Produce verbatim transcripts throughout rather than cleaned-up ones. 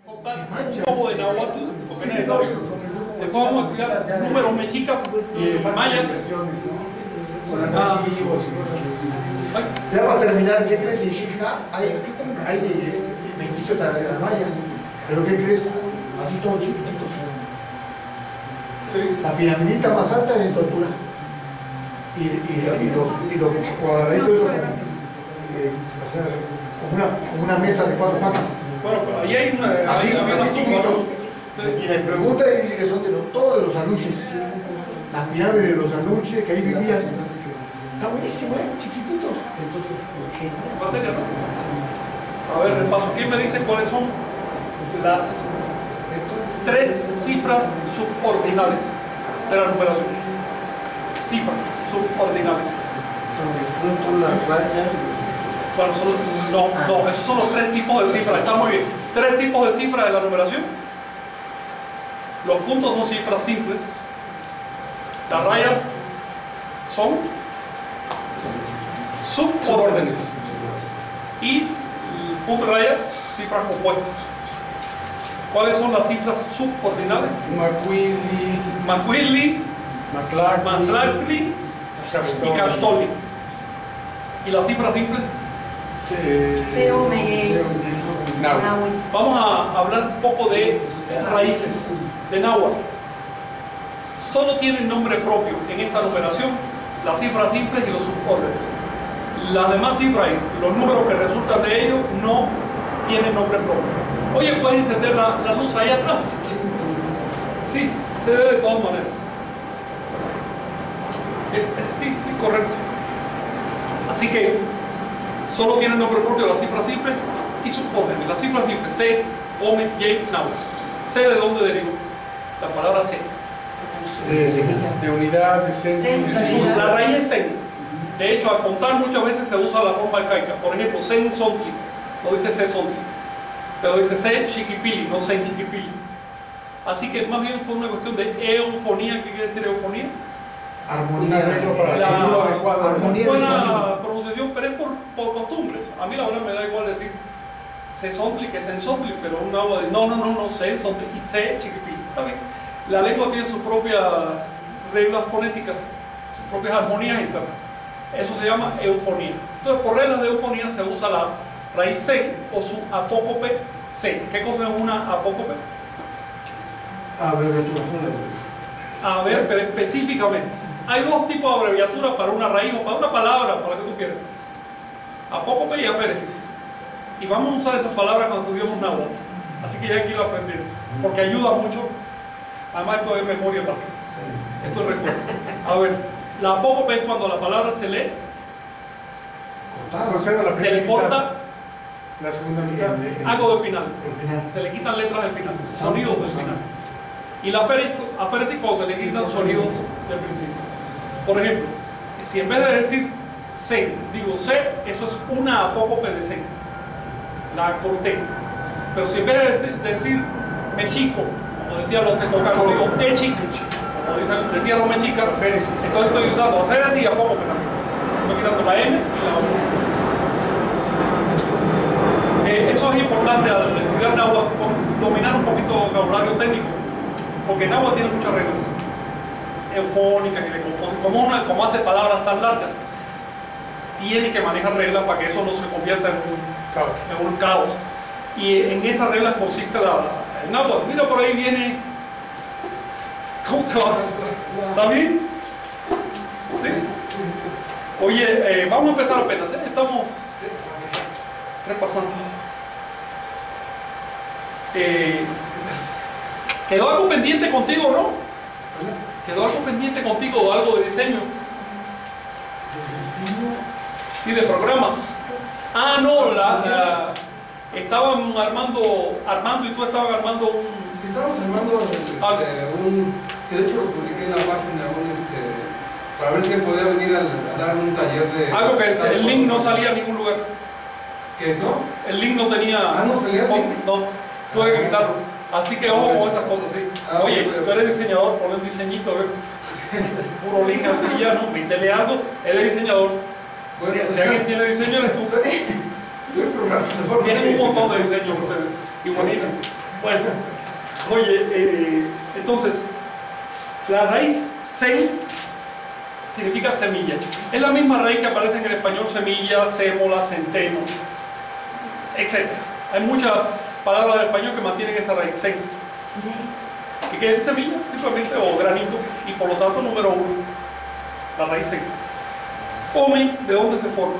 un poco de náhuatl, porque es necesario. Después vamos a estudiar números mexicas y mayas. Ah, ya para terminar, ¿qué crees? En Shishka hay, hay veintitos mayas, pero ¿qué crees? Así todos chiquititos. Sí. La piramidita más alta es de tortura. Y, y, y los, y los cuadraditos, eso, eh, o sea, como una, como una mesa de cuatro patas. Bueno, pero ahí hay una. Así, hay una así chiquitos. Sí. Y les pregunta y dice que son de los, todos de los anuches. Las pirámides de los anuches que ahí vivían. Está buenísimo, ¿eh? Chiquititos. Entonces, Materia, ¿no? A ver, repaso. ¿Quién me dice cuáles son las tres cifras subordinales de la numeración? Cifras subordinales. Bueno, solo, no, no, esos son los tres tipos de cifras. Está muy bien. Tres tipos de cifras de la numeración. Los puntos son cifras simples. Las rayas son subórdenes. Y el punto de raya, cifras compuestas. ¿Cuáles son las cifras subordinales? Macuili, Macuili, Matlactli y Castoli. ¿Y las cifras simples? Seo, Meguey, Nahui. Vamos a hablar un poco de raíces, de náhuatl. Solo tienen nombre propio en esta numeración las cifras simples y los subórdenes. Las demás cifras y los números que resultan de ellos no tienen nombre propio. Oye, ¿puedes encender la, la luz ahí atrás? Sí, se ve de todas maneras. Es, es, sí, sí, correcto. Así que solo tienen nombre propio las cifras simples y subórdenes. Las cifras simples, C, Ome, Ye, Náhuatl. ¿C de dónde derivó? La palabra C. de semilla. de unidad, de centro. La raíz es sen. De hecho, al contar muchas veces se usa la forma arcaica. Por ejemplo, sen sontli, no dice se sontli, pero dice se chiquipili, no sen chiquipili. Así que más bien es por una cuestión de eufonía. ¿Qué quiere decir eufonía? Armonía. Un arreglo para el sonido adecuado. Armonía. Buena pronunciación, pero es por, por costumbres. A mí la verdad me da igual decir se sontli que sen sontli, pero un agua de no, no, no, no, se sontli y se chiquipili. Está bien. La lengua tiene sus propias reglas fonéticas, sus propias armonías internas. Eso se llama eufonía. Entonces, por reglas de eufonía se usa la raíz sen o su apócope sen. ¿Qué cosa es una apócope? Abreviatura. A ver, pero específicamente. Hay dos tipos de abreviaturas para una raíz o para una palabra, para lo que tú quieras. Apócope y aféresis. Y vamos a usar esas palabras cuando estudiamos náhuatl. Así que ya aquí lo aprendí. Porque ayuda mucho. Además, esto es memoria también. Esto es recuerdo. A ver, la apócope es cuando la palabra se lee, Conserva la se primera le corta mitad, la segunda mitad. algo del final. El final. Se le quitan letras del final, sonidos del final. Y la aféresis cuando se le quitan sonidos del principio. Por ejemplo, si en vez de decir sen, digo se, eso es una apócope de sen. La corté. Pero si en vez de decir, decir mexico, como decían los tecocanos, digo echic, como dicen, decían los mexicas, Aféresis. entonces estoy usando aféresis y apócope también. Estoy quitando la M y la O. Eh, eso es importante al estudiar náhuatl, dominar un poquito de vocabulario técnico, porque náhuatl tiene muchas reglas eufónicas y de composición. Como, una, como hace palabras tan largas, tiene que manejar reglas para que eso no se convierta en un Caos. en un caos. Y en esas reglas consiste la, el náhuatl. Mira, por ahí viene. ¿Cómo te va? ¿Está bien? ¿Sí? Oye, eh, vamos a empezar apenas, ¿eh? Estamos repasando. Eh, ¿Quedó algo pendiente contigo, no? ¿Quedó algo pendiente contigo o algo de diseño? Sí, de programas. Ah, no, la, la, estaban armando, Armando y tú estaban armando un... Si estamos armando este, Ah. un, que de hecho lo publiqué en la página, un, este, para ver si él podía venir a, a dar un taller de... Algo que el link no salía a ningún lugar. ¿Qué no? El link no tenía... Ah, ¿no salía el link? No, tuve que quitarlo. Así que ojo con esas cosas, sí. Ah, Oye, ok, ok. tú eres diseñador, ponle un diseñito, ¿ver? Puro link así ya, ¿no? Métele algo, él es diseñador. Bueno, Si, si alguien tiene diseño, eres tú. Soy programador. Tienen un montón de diseños ustedes. Y buenísimo. Bueno, oye, eh, entonces, la raíz sen significa semilla. Es la misma raíz que aparece en el español semilla, sémola, centeno, etcétera. Hay muchas palabras del español que mantienen esa raíz sen. ¿Qué quiere decir semilla? Simplemente, o granito, y por lo tanto número uno, la raíz sen. Ome, ¿de dónde se forma?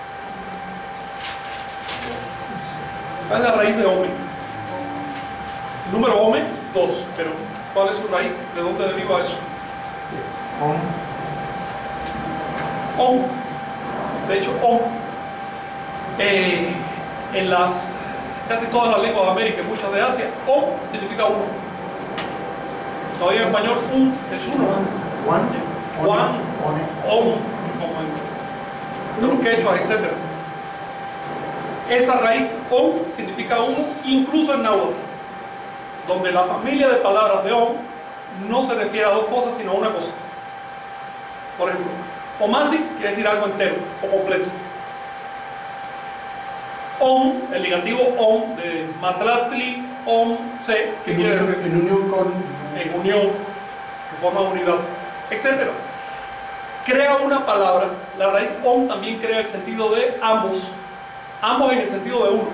¿Cuál es la raíz de ome? Número ome, dos, pero ¿cuál es su raíz? ¿De dónde deriva eso? On. De hecho, on. Eh, en las casi todas las lenguas de América y muchas de Asia, on significa uno. Todavía en español, un es uno. Juan, Juan, one, on, como en los quechuas, etcétera. Esa raíz on significa uno, incluso en náhuatl, donde la familia de palabras de on no se refiere a dos cosas, sino a una cosa. Por ejemplo, omasi quiere decir algo entero o completo. On, el negativo on de matlatli, on, se, ¿qué quiere decir? En unión con. En unión, que forma unidad, etcétera. Crea una palabra, la raíz on también crea el sentido de ambos, ambos en el sentido de uno,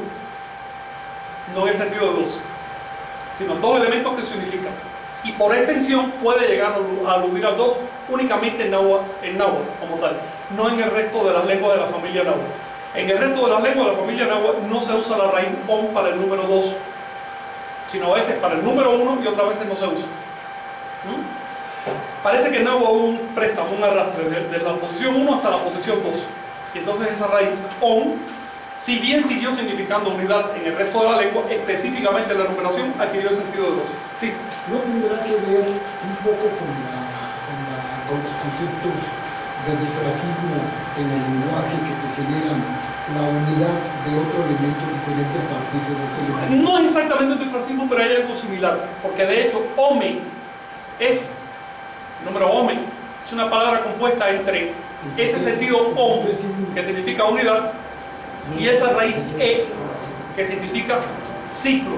no en el sentido de dos, sino dos elementos que se unifican. Y por extensión puede llegar a aludir al dos únicamente en náhuatl, en náhuatl como tal, no en el resto de las lenguas de la familia náhuatl. En el resto de las lenguas de la familia náhuatl no se usa la raíz on para el número dos, sino a veces para el número uno y otras veces no se usa. ¿Mm? Parece que en náhuatl hubo un préstamo, un arrastre desde la posición uno hasta la posición dos. Y entonces esa raíz on, si bien siguió significando unidad en el resto de la lengua, específicamente en la numeración adquirió el sentido de dos. Sí. ¿No tendrá que ver un poco con, la, con, la, con los conceptos de disfrazismo en el lenguaje que te generan la unidad de otro elemento diferente a partir de dos elementos? No es exactamente un disfrazismo, pero hay algo similar, porque de hecho ome es, el número ome, es una palabra compuesta entre Entonces, ese sentido om, entonces, que significa unidad, y esa raíz e, que significa ciclo.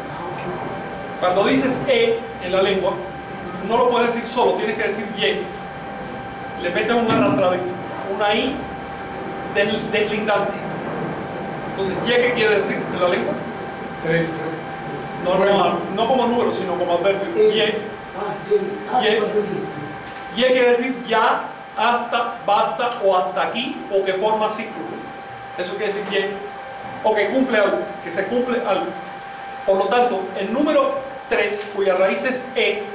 Cuando dices e en la lengua, no lo puedes decir solo, tienes que decir ye. Le metes un arrastradito, una i del, deslindante. Entonces, ye, ¿qué quiere decir en la lengua? Tres. No, no, no como número, sino como adverbio. Ye, Ah, bien. Ah, Ye. bien. ye quiere decir ya, hasta, basta o hasta aquí, o que forma ciclo. Eso quiere decir ye, o que cumple algo, que se cumple algo. Por lo tanto, el número tres, cuya raíz es e,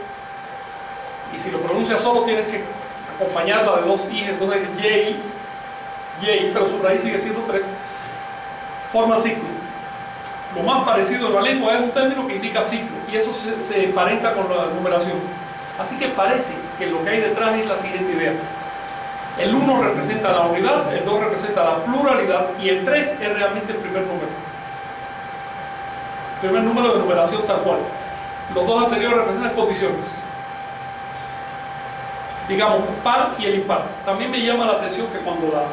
y si lo pronuncias solo tienes que acompañarla de dos i, entonces ye, ye, pero su raíz sigue siendo tres, forma ciclo. Lo más parecido en la lengua es un término que indica ciclo, y eso se, se emparenta con la numeración. Así que parece que lo que hay detrás es la siguiente idea. El uno representa la unidad, el dos representa la pluralidad, y el tres es realmente el primer número. El primer número de numeración tal cual. Los dos anteriores representan condiciones. Digamos, par y el impar. También me llama la atención que cuando la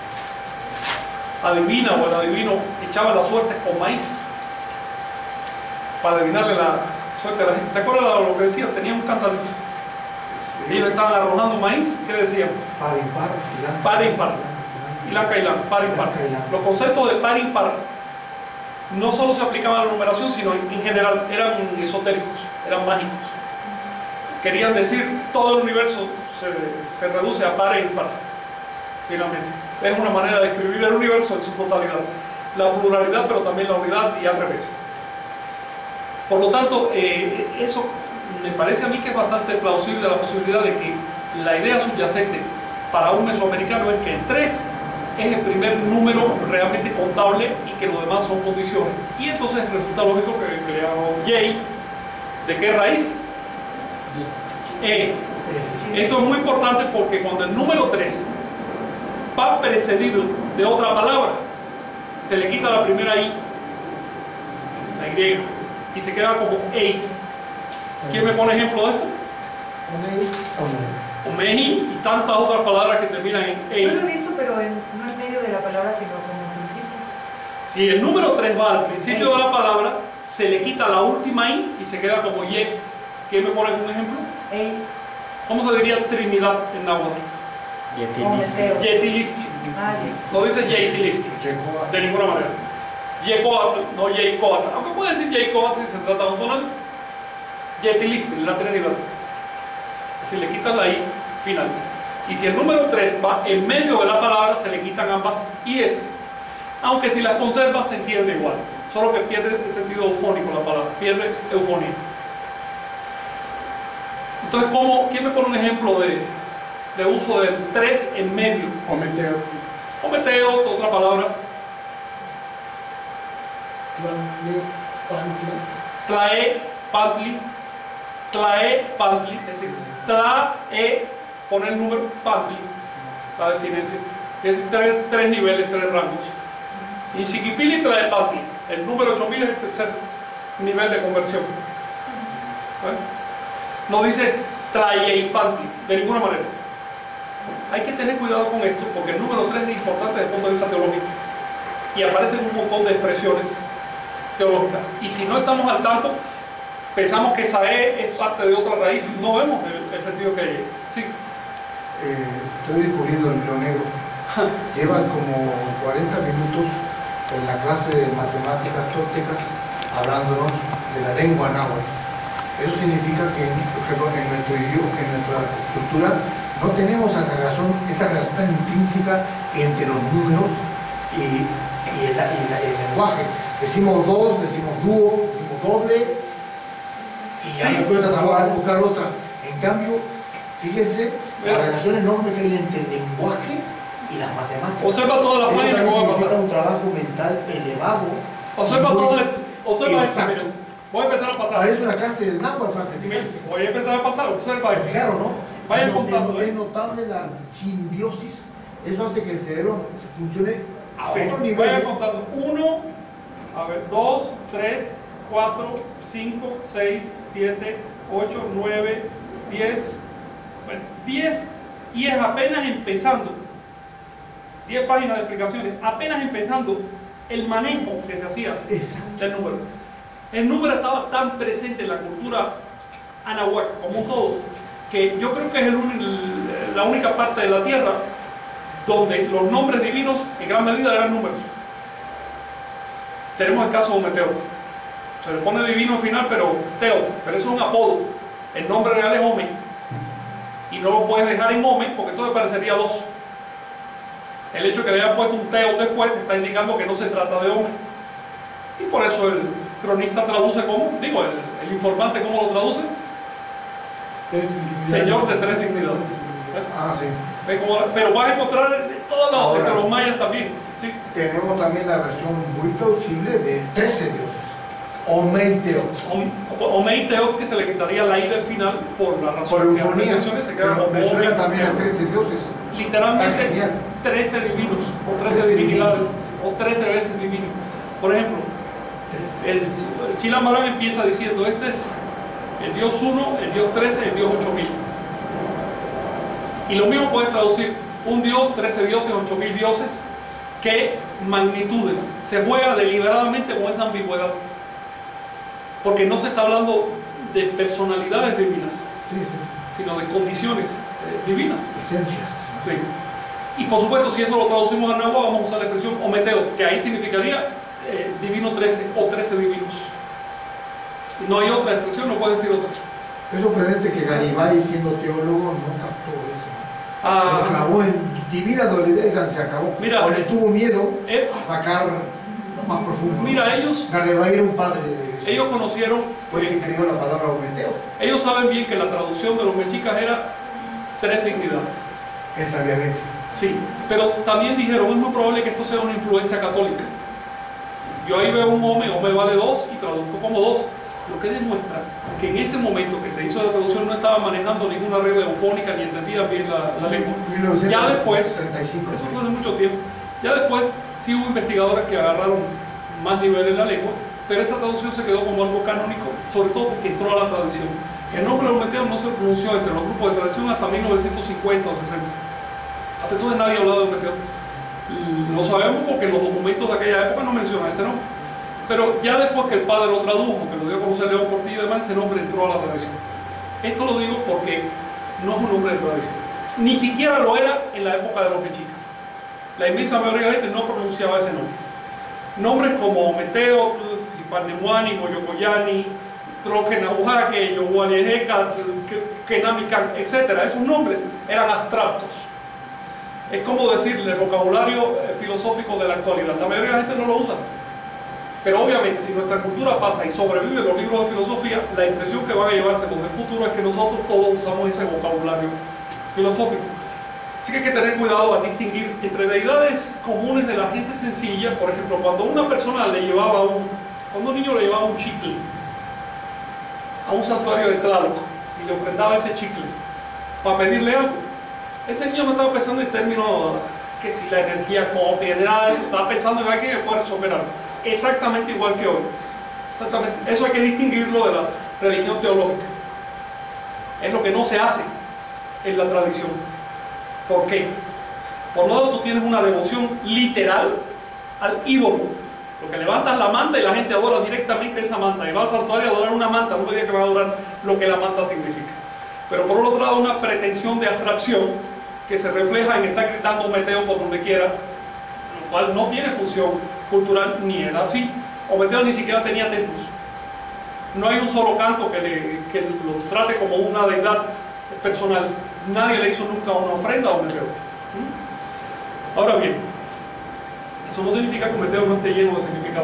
adivina o el adivino echaba las suertes con maíz para adivinarle la suerte a la gente. ¿Te acuerdas de lo que decían? Tenían un cantadito. Ellos estaban arrojando maíz. ¿Qué decían? par, impar, ilan. Par e impar. Ilan, cailán, par e impar. Los conceptos de par e impar no solo se aplicaban a la numeración, sino en, en general eran esotéricos, eran mágicos. Querían decir todo el universo se, se reduce a par e impar. Finalmente. Es una manera de describir el universo en su totalidad. La pluralidad, pero también la unidad y al revés. Por lo tanto, eh, eso me parece a mí que es bastante plausible la posibilidad de que la idea subyacente para un mesoamericano es que el tres es el primer número realmente contable y que los demás son condiciones. Y entonces resulta lógico que, que le hago ye. ¿De qué raíz? E. Esto es muy importante porque cuando el número tres va precedido de otra palabra, se le quita la primera i, la y, y se queda como ei. ¿Quién me pone ejemplo de esto? Omeji y tantas otras palabras que terminan en ei. Yo lo he visto, pero en, no en medio de la palabra, sino como en principio. Si el número tres va al principio de la palabra, se le quita la última I y se queda como Y. ¿Quién me pone un ejemplo? Ei, ¿Cómo se diría Trinidad en náhuatl? Ometeo. Yetilistli. Ah, listo. No dice Yetilistli, Yecoa. de ninguna manera. Yecoatl, no Yecoatl. Aunque puede decir Yecoatl si se trata de un tonal. Yetilistli, la Trinidad. Si le quitas la I final. Y si el número tres va en medio de la palabra, se le quitan ambas I's. Aunque si las conservas, se entiende igual. Solo que pierde el sentido eufónico la palabra, pierde eufonía. Entonces, ¿cómo, ¿quién me pone un ejemplo de, de uso del tres en medio? Ometeo. Ometeo, otra palabra. Tlae, pantli. Tlae, pantli. Es decir, trae, pone el número, pantli. La desinencia. Es decir, tres, tres niveles, tres rangos. Y Chiquipili trae pantli. El número ocho mil es el tercer nivel de conversión. ¿Vale? No dice trae y pantli, de ninguna manera. Hay que tener cuidado con esto, porque el número tres es importante desde el punto de vista teológico. Y aparecen un montón de expresiones teológicas. Y si no estamos al tanto, pensamos que esa E es parte de otra raíz, no vemos el, el sentido que hay. Sí. Eh, estoy descubriendo el hilo negro. Llevan como cuarenta minutos en la clase de matemáticas toltecas hablándonos de la lengua náhuatl. Eso significa que en, en nuestro idioma, en nuestra cultura, no tenemos esa relación, esa relación tan intrínseca entre los números y, y, el, y la, el lenguaje. Decimos dos, decimos dúo, decimos doble, y ya Sí. me cuesta trabajo buscar otra. En cambio, fíjense la Mira. relación enorme que hay entre el lenguaje y las matemáticas. Observa todas las Eso páginas que también voy a significa pasar. un trabajo mental elevado. Observa Muy- todo el, observa esto, Exacto. miren. Voy a empezar a pasar. Parece una clase de náhuatl, Frante, fíjate. Voy a empezar a pasar, observa ¿Se esto. fijaron, no? Vayan Es contando, notable- ¿eh? Es notable la simbiosis. Eso hace que el cerebro funcione a Sí, otro nivel. vayan contando. Uno, a ver, dos, tres, cuatro, cinco, seis, siete, ocho, nueve, diez. Bueno, diez y es apenas empezando. diez páginas de explicaciones. Apenas empezando el manejo que se hacía Exacto. del número. El número estaba tan presente en la cultura anahuac como un todo, que yo creo que es el un- la única parte de la tierra donde los nombres divinos en gran medida eran números. Tenemos el caso de Ometeo. Se le pone divino al final, pero Teo, pero eso es un apodo. El nombre real es Ome. Y no lo puedes dejar en Ome porque entonces parecería dos. El hecho de que le haya puesto un Teo después te está indicando que no se trata de Ome. Y por eso el cronista traduce como, digo, el, el informante cómo lo traduce, Tres dignidades. señor de tres dignidades. Ah, sí. ¿Ve cómo la- Pero vas a encontrar en todas las Ahora. de los mayas también. ¿Sí? Tenemos también la versión muy plausible de trece dioses. Omeiteo. Omei Teot, que se le quitaría la I del final por la razón Por que antes eufonía. mencioné, se queda Pero como me suena Omei también a Teot. trece dioses. Está Literalmente genial. trece divinos o trece trece divinidades divinos. o trece veces divino. Por ejemplo, el Chilambalán empieza diciendo: este es el Dios uno, el Dios trece, el Dios ocho mil. Y lo mismo puedes traducir: un Dios, trece dioses, ocho mil dioses. ¿Qué magnitudes? Se juega deliberadamente con esa ambigüedad, porque no se está hablando de personalidades divinas, Sí, sí, sí. sino de condiciones eh, divinas. Esencias. Sí. Y por supuesto, si eso lo traducimos a náhuatl, vamos a usar la expresión Ometeo, que ahí significaría eh, divino trece o trece divinos. No hay otra expresión, no puede decir otra. Es sorprendente que Garibay, siendo teólogo, no captó eso. Ah, Lo clavó en divina dualidad y se acabó. Mira. o le tuvo miedo eh, a sacar lo más profundo. mira, ellos, Garibay era un padre de eso. ellos conocieron, Fue el que creó la palabra Ometeo. ellos saben bien que la traducción de los mexicas era tres dignidades. Él sabía bien. sí. Sí, pero también dijeron: es muy probable que esto sea una influencia católica. Yo ahí veo un Ome, Ome vale dos y traduzco como dos, lo que demuestra que en ese momento que se hizo la traducción no estaban manejando ninguna regla eufónica ni entendían bien la, la lengua. mil novecientos Ya después, treinta y cinco. eso fue hace mucho tiempo, ya después sí hubo investigadores que agarraron más nivel en la lengua, pero esa traducción se quedó como algo canónico, sobre todo porque entró a la tradición. El nombre de Ometeo no se pronunció entre los grupos de tradición hasta mil novecientos cincuenta o sesenta. Hasta entonces nadie hablaba de Ometeo. Lo sabemos porque los documentos de aquella época no mencionan ese nombre. Pero ya después que el padre lo tradujo, que lo dio a conocer León Portillo y demás, ese nombre entró a la tradición. Esto lo digo porque no es un nombre de tradición. Ni siquiera lo era en la época de los mexicas. La inmensa mayoría de la gente no pronunciaba ese nombre. Nombres como Meteotl, Ipanemuani, Moyocoyani, Troquenahuaque, Yohualiejeca, Kenamican, etcétera. Esos nombres eran abstractos. Es como decirle el vocabulario filosófico de la actualidad. La mayoría de la gente no lo usa. Pero obviamente, si nuestra cultura pasa y sobrevive los libros de filosofía, la impresión que van a llevarse los del futuro es que nosotros todos usamos ese vocabulario filosófico. Así que hay que tener cuidado a distinguir entre deidades comunes de la gente sencilla. Por ejemplo, cuando una persona le llevaba un, cuando un niño le llevaba un chicle a un santuario de Tlaloc y le ofrendaba ese chicle para pedirle algo, ese niño no estaba pensando en términos que si la energía copia, nada de eso, estaba pensando en alguien que puede resolver algo. Exactamente igual que hoy. Exactamente. Eso hay que distinguirlo de la religión teológica. Es lo que no se hace en la tradición. ¿Por qué? Por un lado, tú tienes una devoción literal al ídolo. Lo que levantan la manta y la gente adora directamente esa manta. Y va al santuario a adorar una manta, no me diga que va a adorar lo que la manta significa. Pero por otro lado, una pretensión de abstracción que se refleja en estar gritando Meteo por donde quiera, lo cual no tiene función cultural ni era así. Ometeo ni siquiera tenía templos. No hay un solo canto que, le, que lo trate como una deidad personal. Nadie le hizo nunca una ofrenda a Ometeo. ¿Mm? Ahora bien, eso no significa que Ometeo no esté lleno de significado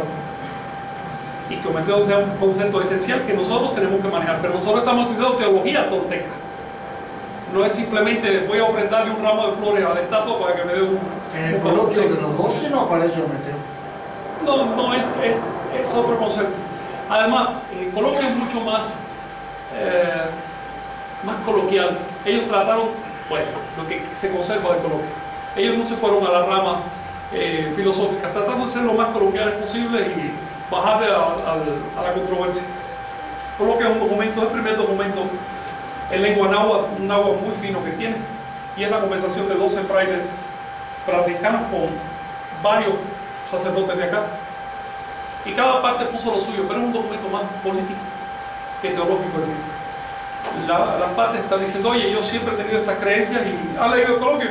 y que Ometeo sea un concepto esencial que nosotros tenemos que manejar. Pero nosotros estamos estudiando teología tolteca. No es simplemente voy a ofrendarle un ramo de flores a la estatua para que me dé un... En el coloquio de los doce no aparece Ometeo. No, no, es, es, es otro concepto. Además, el coloquio es mucho más, eh, más coloquial. Ellos trataron, bueno, lo que se conserva del coloquio. Ellos no se fueron a las ramas eh, filosóficas, tratando de ser lo más coloquiales posible y bajarle a, a, a la controversia. El coloquio es un documento, es el primer documento en lengua náhuatl, un náhuatl muy fino que tiene, y es la conversación de doce frailes franciscanos con varios sacerdotes de acá, y cada parte puso lo suyo, pero es un documento más político que teológico en sí. La, las partes están diciendo, oye, yo siempre he tenido estas creencias, y han leído el coloquio.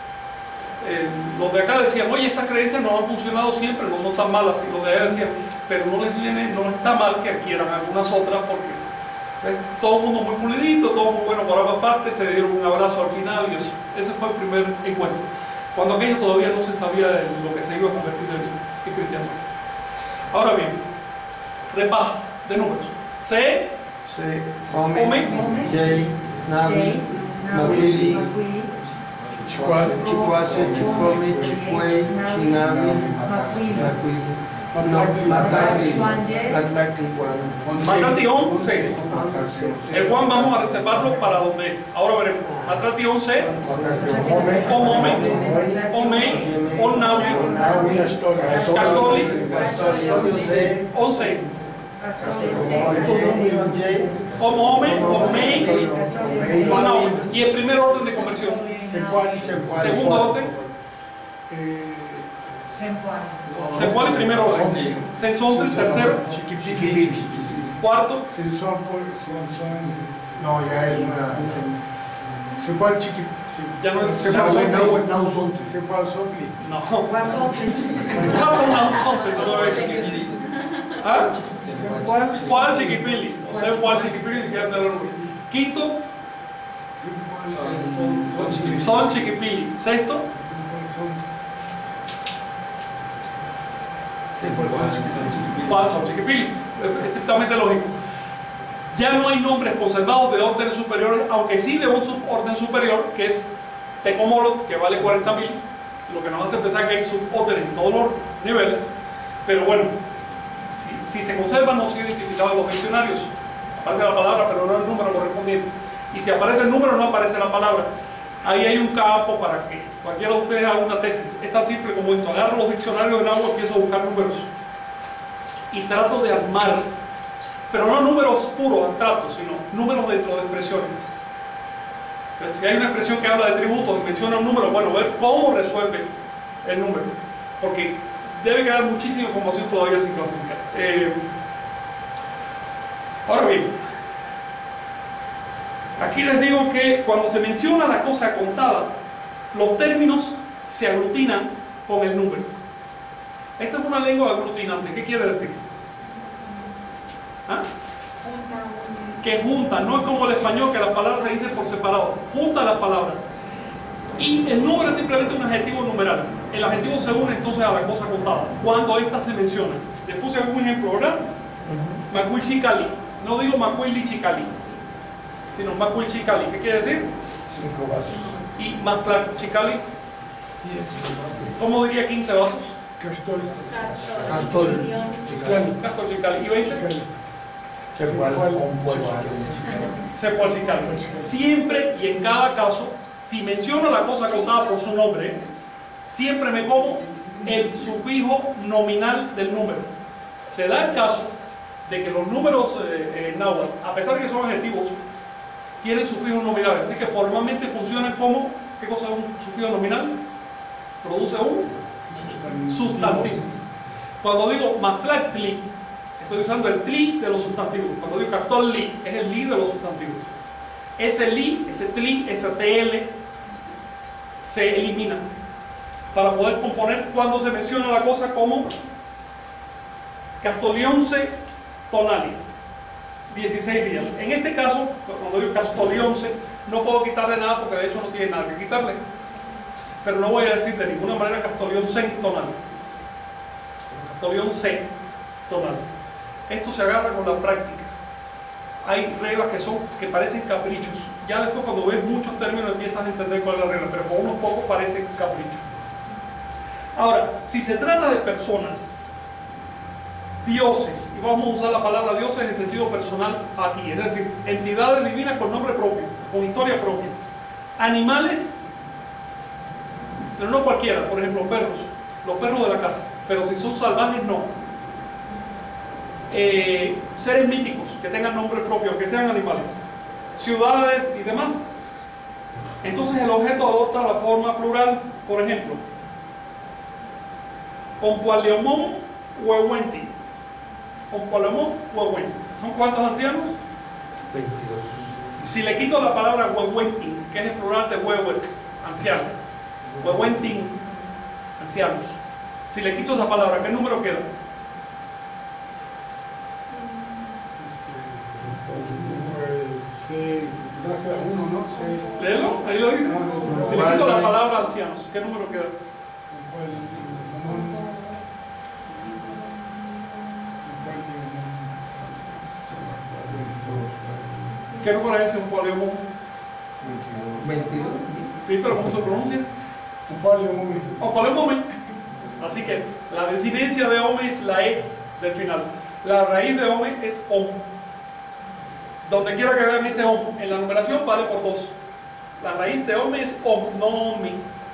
Eh, los de acá decían, oye, estas creencias no han funcionado siempre, no son tan malas, y los de allá decían, pero no les viene, no está mal que adquieran algunas otras, porque ¿ves? Todo el mundo muy pulidito, todo muy bueno por ambas partes, se dieron un abrazo al final, y eso. Ese fue el primer encuentro, cuando aquello todavía no se sabía de lo que se iba a convertir en, en cristianismo. Ahora bien, repaso de números. C, C, Ome, Ome, Yei, Navi, Maquili, Chicuase, Chicome, Chicuey, Chinami, Maquili, Matlacli, Matlacli, Juan. Matlatión, C. El Juan vamos a reservarlo para donde es. Ahora veremos. Matlatión, C. Omome, Omei, Onnawi, Castoli, once. Omome, Omei, Onnawi. Y el primer orden de conversión. Segundo orden. Sepual, primer orden. Sensontli, tercero. Chiquipili. Cuarto. No, ya es una... Sepual chiqui. Ya no es Sepual Sepual. Nausontli. Sepual Sotli. No. Sepual Nausontli, se lo ve. ¿Ah? Sepual. Sepual Chiquipili. O Sepual Chiquipili, si quieren tenerlo. Quinto. Son Chiquipili. Sexto. ¿Cuál son? Chiquipili. Estrictamente lógico. Ya no hay nombres conservados de órdenes superiores, aunque sí de un suborden superior, que es Tecomolot, que vale cuarenta mil, lo que nos hace pensar que hay subórdenes en todos los niveles. Pero bueno, si, si se conserva, no se identificado en los diccionarios. Aparece la palabra, pero no el número correspondiente. Y si aparece el número, no aparece la palabra. Ahí hay un campo para que cualquiera de ustedes haga una tesis. Es tan simple como esto. Agarro los diccionarios del agua y empiezo a buscar números. Y trato de armar, pero no números puros, abstractos, sino números dentro de expresiones. Entonces, si hay una expresión que habla de tributos y menciona un número, bueno, ver cómo resuelve el número. Porque debe quedar muchísima información todavía sin clasificar. Eh, ahora bien, aquí les digo que cuando se menciona la cosa contada, los términos se aglutinan con el número. Esta es una lengua aglutinante. ¿Qué quiere decir? ¿Ah? Que junta, no es como el español que las palabras se dicen por separado, junta las palabras. Y el número es simplemente un adjetivo numeral. El adjetivo se une entonces a la cosa contada cuando ésta se menciona. Les puse algún ejemplo, ¿verdad? Macuil Chicali. No digo Macuil Chicali, sino Macuil Chicali. ¿Qué quiere decir? Cinco vasos. Y Macuil Chicali. ¿Cómo diría quince vasos? Castol. Castol. Chiclani. Castor Chicali. ¿Y veinte? Chiclani. Sepual Chicali. Siempre y en cada caso, si menciono la cosa contada por su nombre, siempre me como el sufijo nominal del número. Se da el caso de que los números eh, en náhuatl, a pesar de que son adjetivos, tienen sufijos nominales. Así que formalmente funcionan como, ¿qué cosa es un sufijo nominal? Produce un sustantivo. Cuando digo matlactli, estoy usando el tli de los sustantivos. Cuando digo castolli, es el li de los sustantivos. Ese li, ese tli, ese tl se elimina para poder componer cuando se menciona la cosa como Castolionce tonalis, dieciséis días. En este caso, cuando digo Castolionce, no puedo quitarle nada porque de hecho no tiene nada que quitarle. Pero no voy a decir de ninguna manera Castolionce tonal. Castolionce tonal. Esto se agarra con la práctica. Hay reglas que son que parecen caprichos. Ya después cuando ves muchos términos empiezas a entender cuál es la regla, pero con unos pocos parecen caprichos. Ahora, si se trata de personas, dioses, y vamos a usar la palabra dioses en sentido personal aquí, es decir, entidades divinas con nombre propio, con historia propia, animales, pero no cualquiera, por ejemplo perros, los perros de la casa, pero si son salvajes no. Eh, seres míticos que tengan nombre propio, que sean animales, ciudades y demás. Entonces el objeto adopta la forma plural, por ejemplo, Ompualeomón Huehuenti. Ompualeomón Huehuenti. ¿Son cuántos ancianos? veintidós. Si le quito la palabra Huehuentin, que es el plural de Huehuet, anciano, Huehuentin, ancianos. Si le quito esa palabra, ¿qué número queda? Sí, gracias a uno, ¿no? Sí. Léelo, ahí lo dice. Si le quito la palabra ancianos, ¿qué número queda? ¿Qué número es ese? Un poliomón. veintidós. Sí, pero ¿cómo se pronuncia? Un poliomón. O poliomón. Así que la desinencia de ome es la e del final. La raíz de ome es om. Donde quiera que vean ese om, en la numeración vale por dos. La raíz de ome es om, no omi.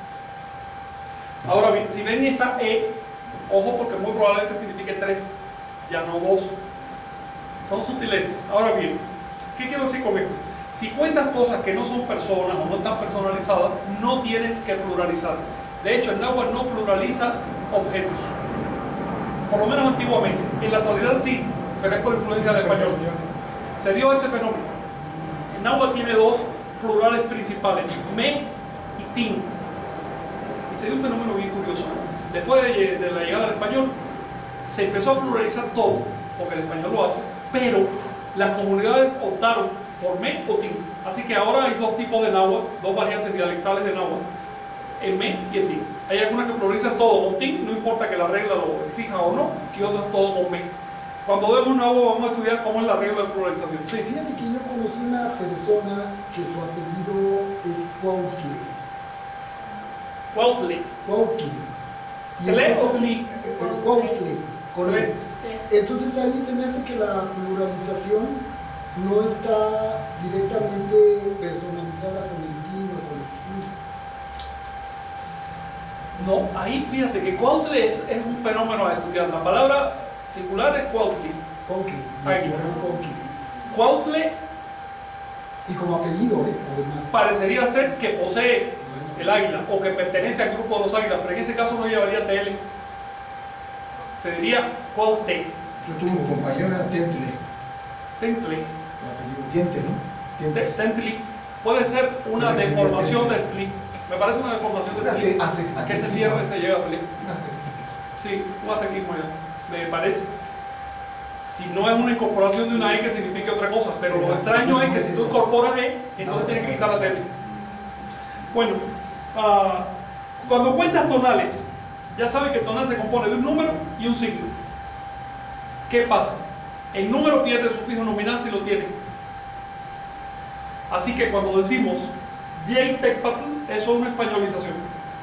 Ahora bien, si ven esa e, ojo porque muy probablemente signifique tres, ya no dos. Son sutilezas. Ahora bien, ¿qué quiero decir con esto? Si cuentas cosas que no son personas o no están personalizadas, no tienes que pluralizar. De hecho, el náhuatl no pluraliza objetos. Por lo menos antiguamente. En la actualidad sí, pero es por influencia del español. Se dio este fenómeno. El náhuatl tiene dos plurales principales, me y tin. Y se dio un fenómeno bien curioso. Después de, de la llegada del español, se empezó a pluralizar todo, porque el español lo hace, pero las comunidades optaron por me o tin. Así que ahora hay dos tipos de náhuatl, dos variantes dialectales de náhuatl, el me y el tin. Hay algunas que pluralizan todo con tin, no importa que la regla lo exija o no, y otras todo con me. Cuando vemos un náhuatl vamos a estudiar cómo es la regla de pluralización. Sí. Fíjate que yo conocí una persona que su apellido es Cuautle. Cuautle. Cuautle. Y ¿Se lee o entonces- li? eh, eh, Cuautle, correcto. Entonces ahí se me hace que la pluralización no está directamente personalizada con el tin o con el sin. No, ahí fíjate que Cuautle es, es un fenómeno a estudiar. La palabra singular es Cuautle. Cuautle. Ahí. Cuautle. Cuautle Y como apellido, ¿eh? Además. parecería ser que posee el águila o que pertenece al grupo de los águilas, pero en ese caso no llevaría T L. Se diría Cuaute. Yo tuve un compañero era Tentle, Tentle. el apellido Diente, ¿no? Diente. Tentli. Puede ser una Puede ser deformación Tentli. del tli. Me parece una deformación del Una tli. que hace- Que se hace- cierra y se llega a tli. Una te- Sí, un atequismo ya. Me parece. Si no es una incorporación de una E que signifique otra cosa, pero lo extraño es que si tú incorporas E, entonces tienes que quitar la T. Bueno, ah, cuando cuentas tonales, ya sabes que tonal se compone de un número y un signo. ¿Qué pasa? El número pierde su sufijo nominal si lo tiene. Así que cuando decimos Yei Tecpatl, eso es una españolización.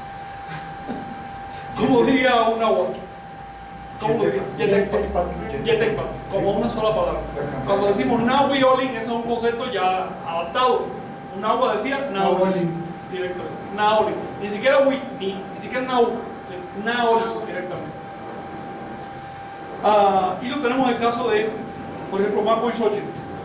Como diría una náhuatl. ¿Cómo lo diría? Yetecpatl. Yetecpatl, como una sola palabra. Cuando decimos Nahui Olin, ese es un concepto ya adaptado. Un agua decía Nahui Nahualin. directamente. Naoli. Ni siquiera Wi, ni, ni siquiera Nau. Naoli directamente. Ah, y lo tenemos en el caso de, por ejemplo, Macuilxochitl.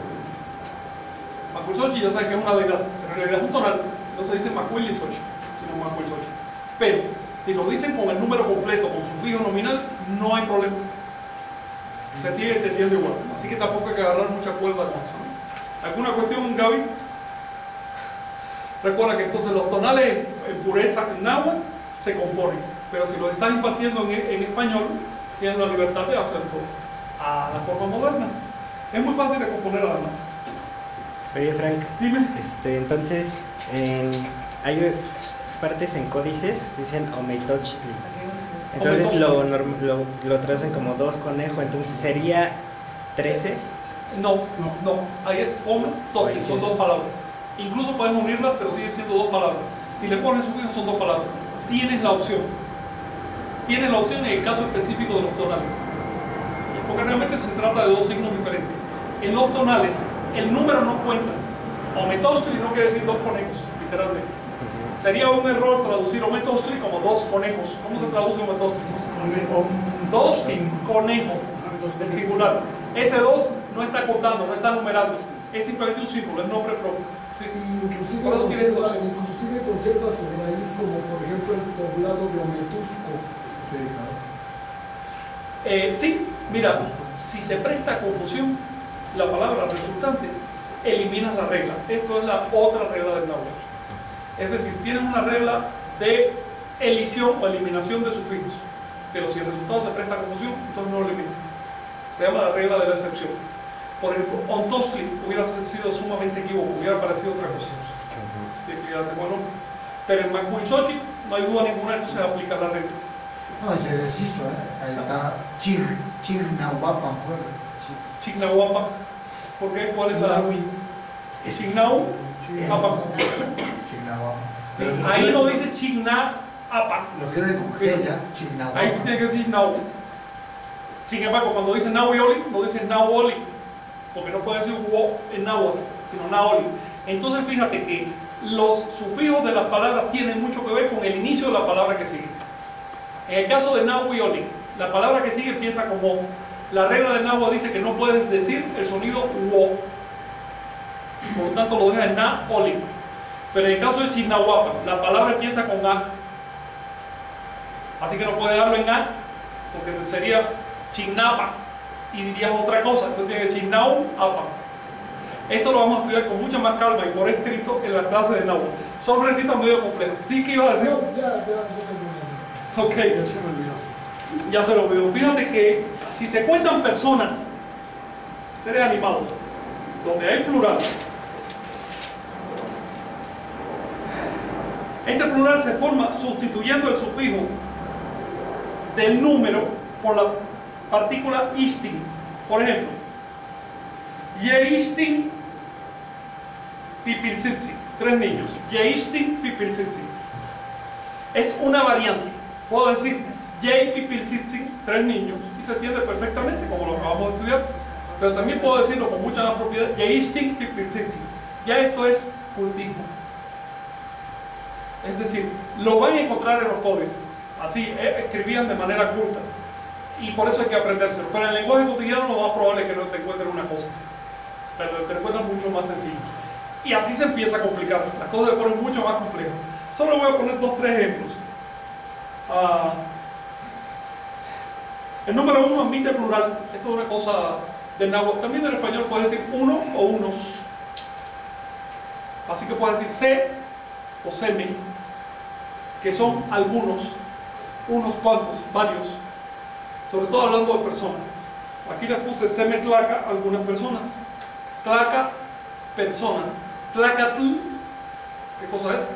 Macuilxochitl ya saben que es una deidad, pero en realidad es un tonal. No se dice Macuilxochitl, sino Macuilxochitl. Pero si lo dicen con el número completo, con sufijo nominal, no hay problema. Se sigue entendiendo igual. Así que tampoco hay que agarrar mucha cuerda con eso, ¿no? ¿Alguna cuestión, Gaby? Recuerda que entonces los tonales en pureza en náhuatl se componen, pero si los estás impartiendo en, en español, tienes la libertad de hacerlo a la forma moderna. Es muy fácil de componer además. Oye, Frank, Dime. este, entonces, en, hay partes en códices que dicen Omeitochtli. Entonces lo, norm- lo, lo traducen como dos conejo, entonces sería trece. No, no, no. Ahí es Ome, Toki, Ahí sí son es. dos palabras. Incluso pueden unirlas, pero siguen siendo dos palabras. Si le pones sufijo, son dos palabras. Tienes la opción. Tienes la opción en el caso específico de los tonales. Porque realmente se trata de dos signos diferentes. En los tonales, el número no cuenta. Ometostli no quiere decir dos conejos, literalmente. Sería un error traducir Ometostli como dos conejos. ¿Cómo se traduce Ometostli? Dos conejo, en singular. Ese dos no está contando, no está numerando. Es simplemente un símbolo, es nombre propio. Sí. Y inclusive Por eso tiene conserva, dos. inclusive conserva su raíz, como por ejemplo el poblado de Ometusco. Sí, claro. Eh, sí, mira, si se presta a confusión, la palabra resultante, eliminas la regla. Esto es la otra regla del náhuatl. Es decir, tienes una regla de elisión o eliminación de sufijos. Pero si el resultado se presta a confusión, entonces no lo eliminas. Se llama la regla de la excepción. Por ejemplo, Ontostli hubiera sido sumamente equívoco, hubiera parecido otra cosa. Sí, que ya tengo el nombre. Pero en Macuilxochitl no hay duda ninguna, entonces aplica la regla. No, y se deshizo, ¿eh? Ahí está Chig, Chignahuapan, pueblo. Chignahuapa. ¿Por qué? ¿Cuál es la? Chignau Apa. Chignahuapan. Sí, ahí no dice Chigna Apa. Lo quiere con G ya, Ahí sí Chignahuapan. tiene que decir Nau. Sin embargo, cuando dice Nahuioli, no dice Nahuoli, porque no puede decir Wo en Nahuatl, sino Naoli. Entonces fíjate que los sufijos de las palabras tienen mucho que ver con el inicio de la palabra que sigue. En el caso de Nahuioli, la palabra que sigue empieza como la regla de Nahua dice que no puedes decir el sonido Wo. Por lo tanto lo deja en Naoli. Pero en el caso de Chignahuapa, la palabra empieza con A. Así que no puedes darlo en A, porque sería Chignapa y dirías otra cosa. Entonces tiene Chignau Apa. Esto lo vamos a estudiar con mucha más calma y por escrito en la clase de Nahua. Son reglitas medio complejas. ¿Sí que iba a decir? No, ya, ya, ya se me olvidó. Ok, Ya se me olvidó. ya se lo veo. Fíjate que si se cuentan personas, seres animados, donde hay plural, este plural se forma sustituyendo el sufijo del número por la partícula istin. Por ejemplo, Yeistin Pipilsitsi, tres niños. Yeistin Pipilsitsi. Es una variante. Puedo decir Yei Pipilsitsi, tres niños, y se entiende perfectamente como lo acabamos de estudiar. Pero también puedo decirlo con mucha más propiedad, Yeistin Pipilsitsi. Ya esto es cultismo. Es decir, lo van a encontrar en los códices. Así, eh, escribían de manera culta. Y por eso hay que aprendérselo. Pero en el lenguaje cotidiano lo más probable es que no te encuentres una cosa así. Te, te encuentras mucho más sencillo. Y así se empieza a complicar. Las cosas se ponen mucho más complejas. Solo voy a poner dos, tres ejemplos. Ah, El número uno admite plural. Esto es una cosa del náhuatl. También en español puede decir uno o unos. Así que puede decir se o seme, que son algunos, unos cuantos, varios. Sobre todo hablando de personas. Aquí les puse seme tlaca, algunas personas. Tlaca, personas. Tlacatl, ¿qué cosa es?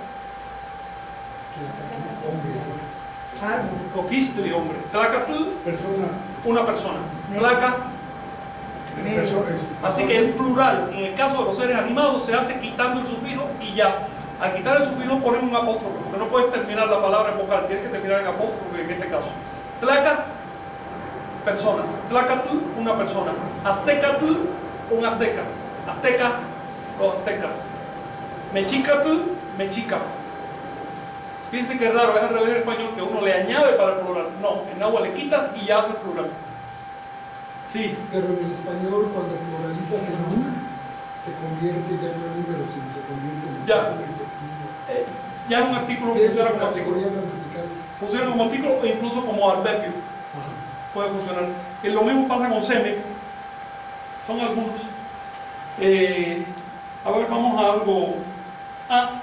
Hombre. Coquistli, hombre. Tlacatl, Persona. una persona. Tlaca, Eso es. así que en plural. En el caso de los seres animados se hace quitando el sufijo y ya. Al quitar el sufijo ponen un apóstrofe, porque no puedes terminar la palabra en vocal, tienes que terminar en apóstrofe en este caso. Tlaca, personas. Tlacatl, una persona. Aztecatl, un azteca. Azteca, los aztecas. Mexicatl, mexica. Piensen que es raro, es al revés en español, que uno le añade para el plural. No, en agua le quitas y ya hace el plural. Sí. Pero en el español, cuando pluralizas en un, se convierte ya no en número, sino se convierte en un Ya. artículo indefinido. Eh, ya es un artículo que ¿Qué es funciona esa como artículo. categoría gramatical? Funciona como artículo e incluso como adverbio. Ajá. Puede funcionar. Y lo mismo pasa con seme. Son algunos. Eh, a ver, vamos a algo. Ah.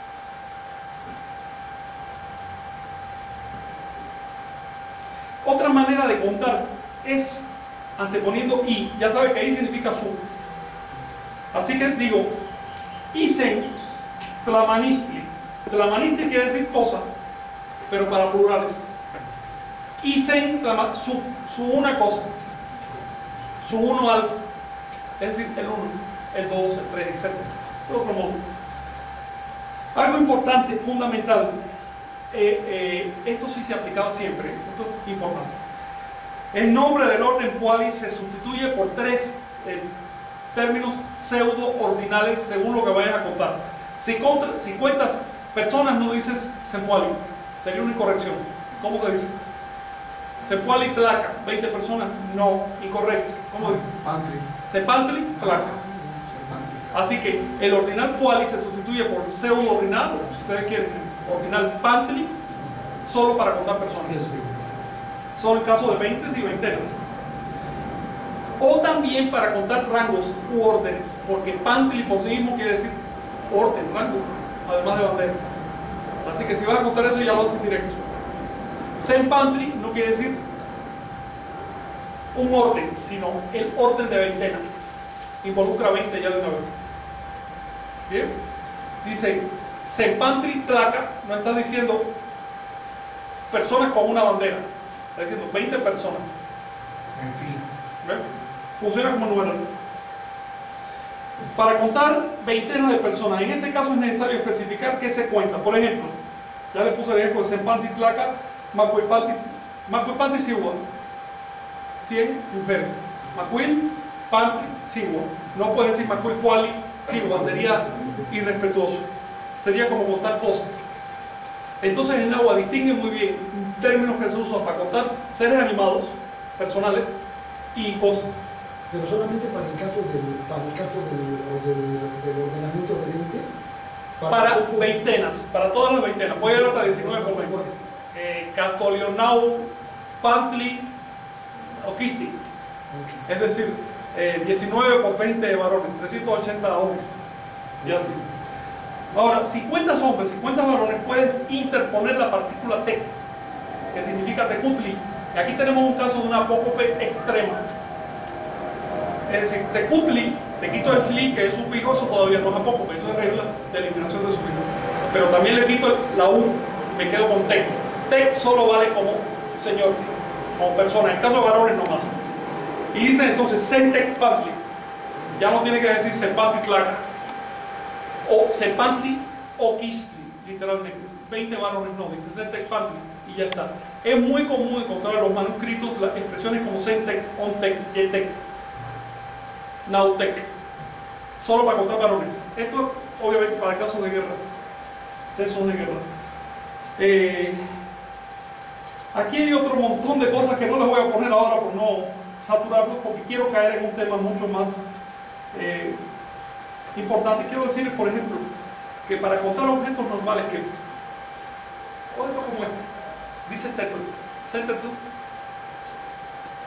Otra manera de contar es anteponiendo i. Ya sabe que i significa su. Así que digo, isen tlamanistli. Tlamanistli quiere decir cosa, pero para plurales. Isen tlama, su, su una cosa. Su uno algo. Es decir, el uno, el dos, el tres, etcétera. Es otro modo. Algo importante, fundamental. Eh, eh, esto sí se aplicaba siempre, esto es importante. El nombre del orden Puali se sustituye por tres eh, términos pseudo-ordinales según lo que vayas a contar. Si, contra, si cuentas personas, no dices Sempuali, sería una incorrección. ¿Cómo se dice? Sempuali tlaca, veinte personas, no, incorrecto. ¿Cómo dice? Pantry. Sepantli tlaca. Así que el ordinal Puali se sustituye por pseudo-ordinal, si ustedes quieren. Ordinal pantli, solo para contar personas. Solo en caso de veintes y veintenas. O también para contar rangos u órdenes, porque pantli por sí mismo quiere decir orden, rango, además de bandera. Así que si vas a contar eso ya lo haces directo. Sen pantli no quiere decir un orden, sino el orden de veintena. Involucra veinte ya de una vez. Bien, dice Sempantri tlaca, no está diciendo personas con una bandera, está diciendo veinte personas. En fin. ¿Ven? Funciona como numeral. Para contar veintenas de personas, en este caso es necesario especificar qué se cuenta. Por ejemplo, ya le puse el ejemplo de Sempantri tlaca, Macuipantri, Macuipantri Siwa, cien mujeres. Macuil, Pantri, Siwa. No puedes decir Macuil Puali, Siwa, sería irrespetuoso. Sería como contar cosas. Entonces el agua distingue muy bien términos que se usan para contar seres animados, personales y cosas. Pero solamente para el caso del, para el caso del, o del, del ordenamiento de veinte. Para nosotros, veintenas, para todas las veintenas. Puede llegar hasta diecinueve por veinte. Eh, Castolionau, Pantli, Oquisti. Es decir, eh, diecinueve por veinte varones, trescientos ochenta hombres. Y así. Ahora, si cuentas hombres, si cuentas varones, puedes interponer la partícula te, que significa tecutli. Y aquí tenemos un caso de una apócope extrema. Es decir, tecutli, te quito el tli, que es sufijo, eso todavía no es apócope, eso es regla de eliminación de sufijo. Pero también le quito la u, me quedo con tec. Tec solo vale como señor, como persona, en caso de varones no más. Y dice entonces, sentec pantli. Ya no tiene que decir sepantli tlaca. O Sepantli o Kistli, literalmente. veinte varones no, dice Sentec Pantli y ya está. Es muy común encontrar en los manuscritos las expresiones como Sentec, Ontec, Yetec, Nautec, solo para contar varones. Esto, obviamente, para casos de guerra, censos de guerra. Eh, aquí hay otro montón de cosas que no les voy a poner ahora por no saturarlos, porque quiero caer en un tema mucho más. Eh, Importante, quiero decirles, por ejemplo, que para contar objetos normales, que objetos como este, dice tetl, ¿sabes tetl?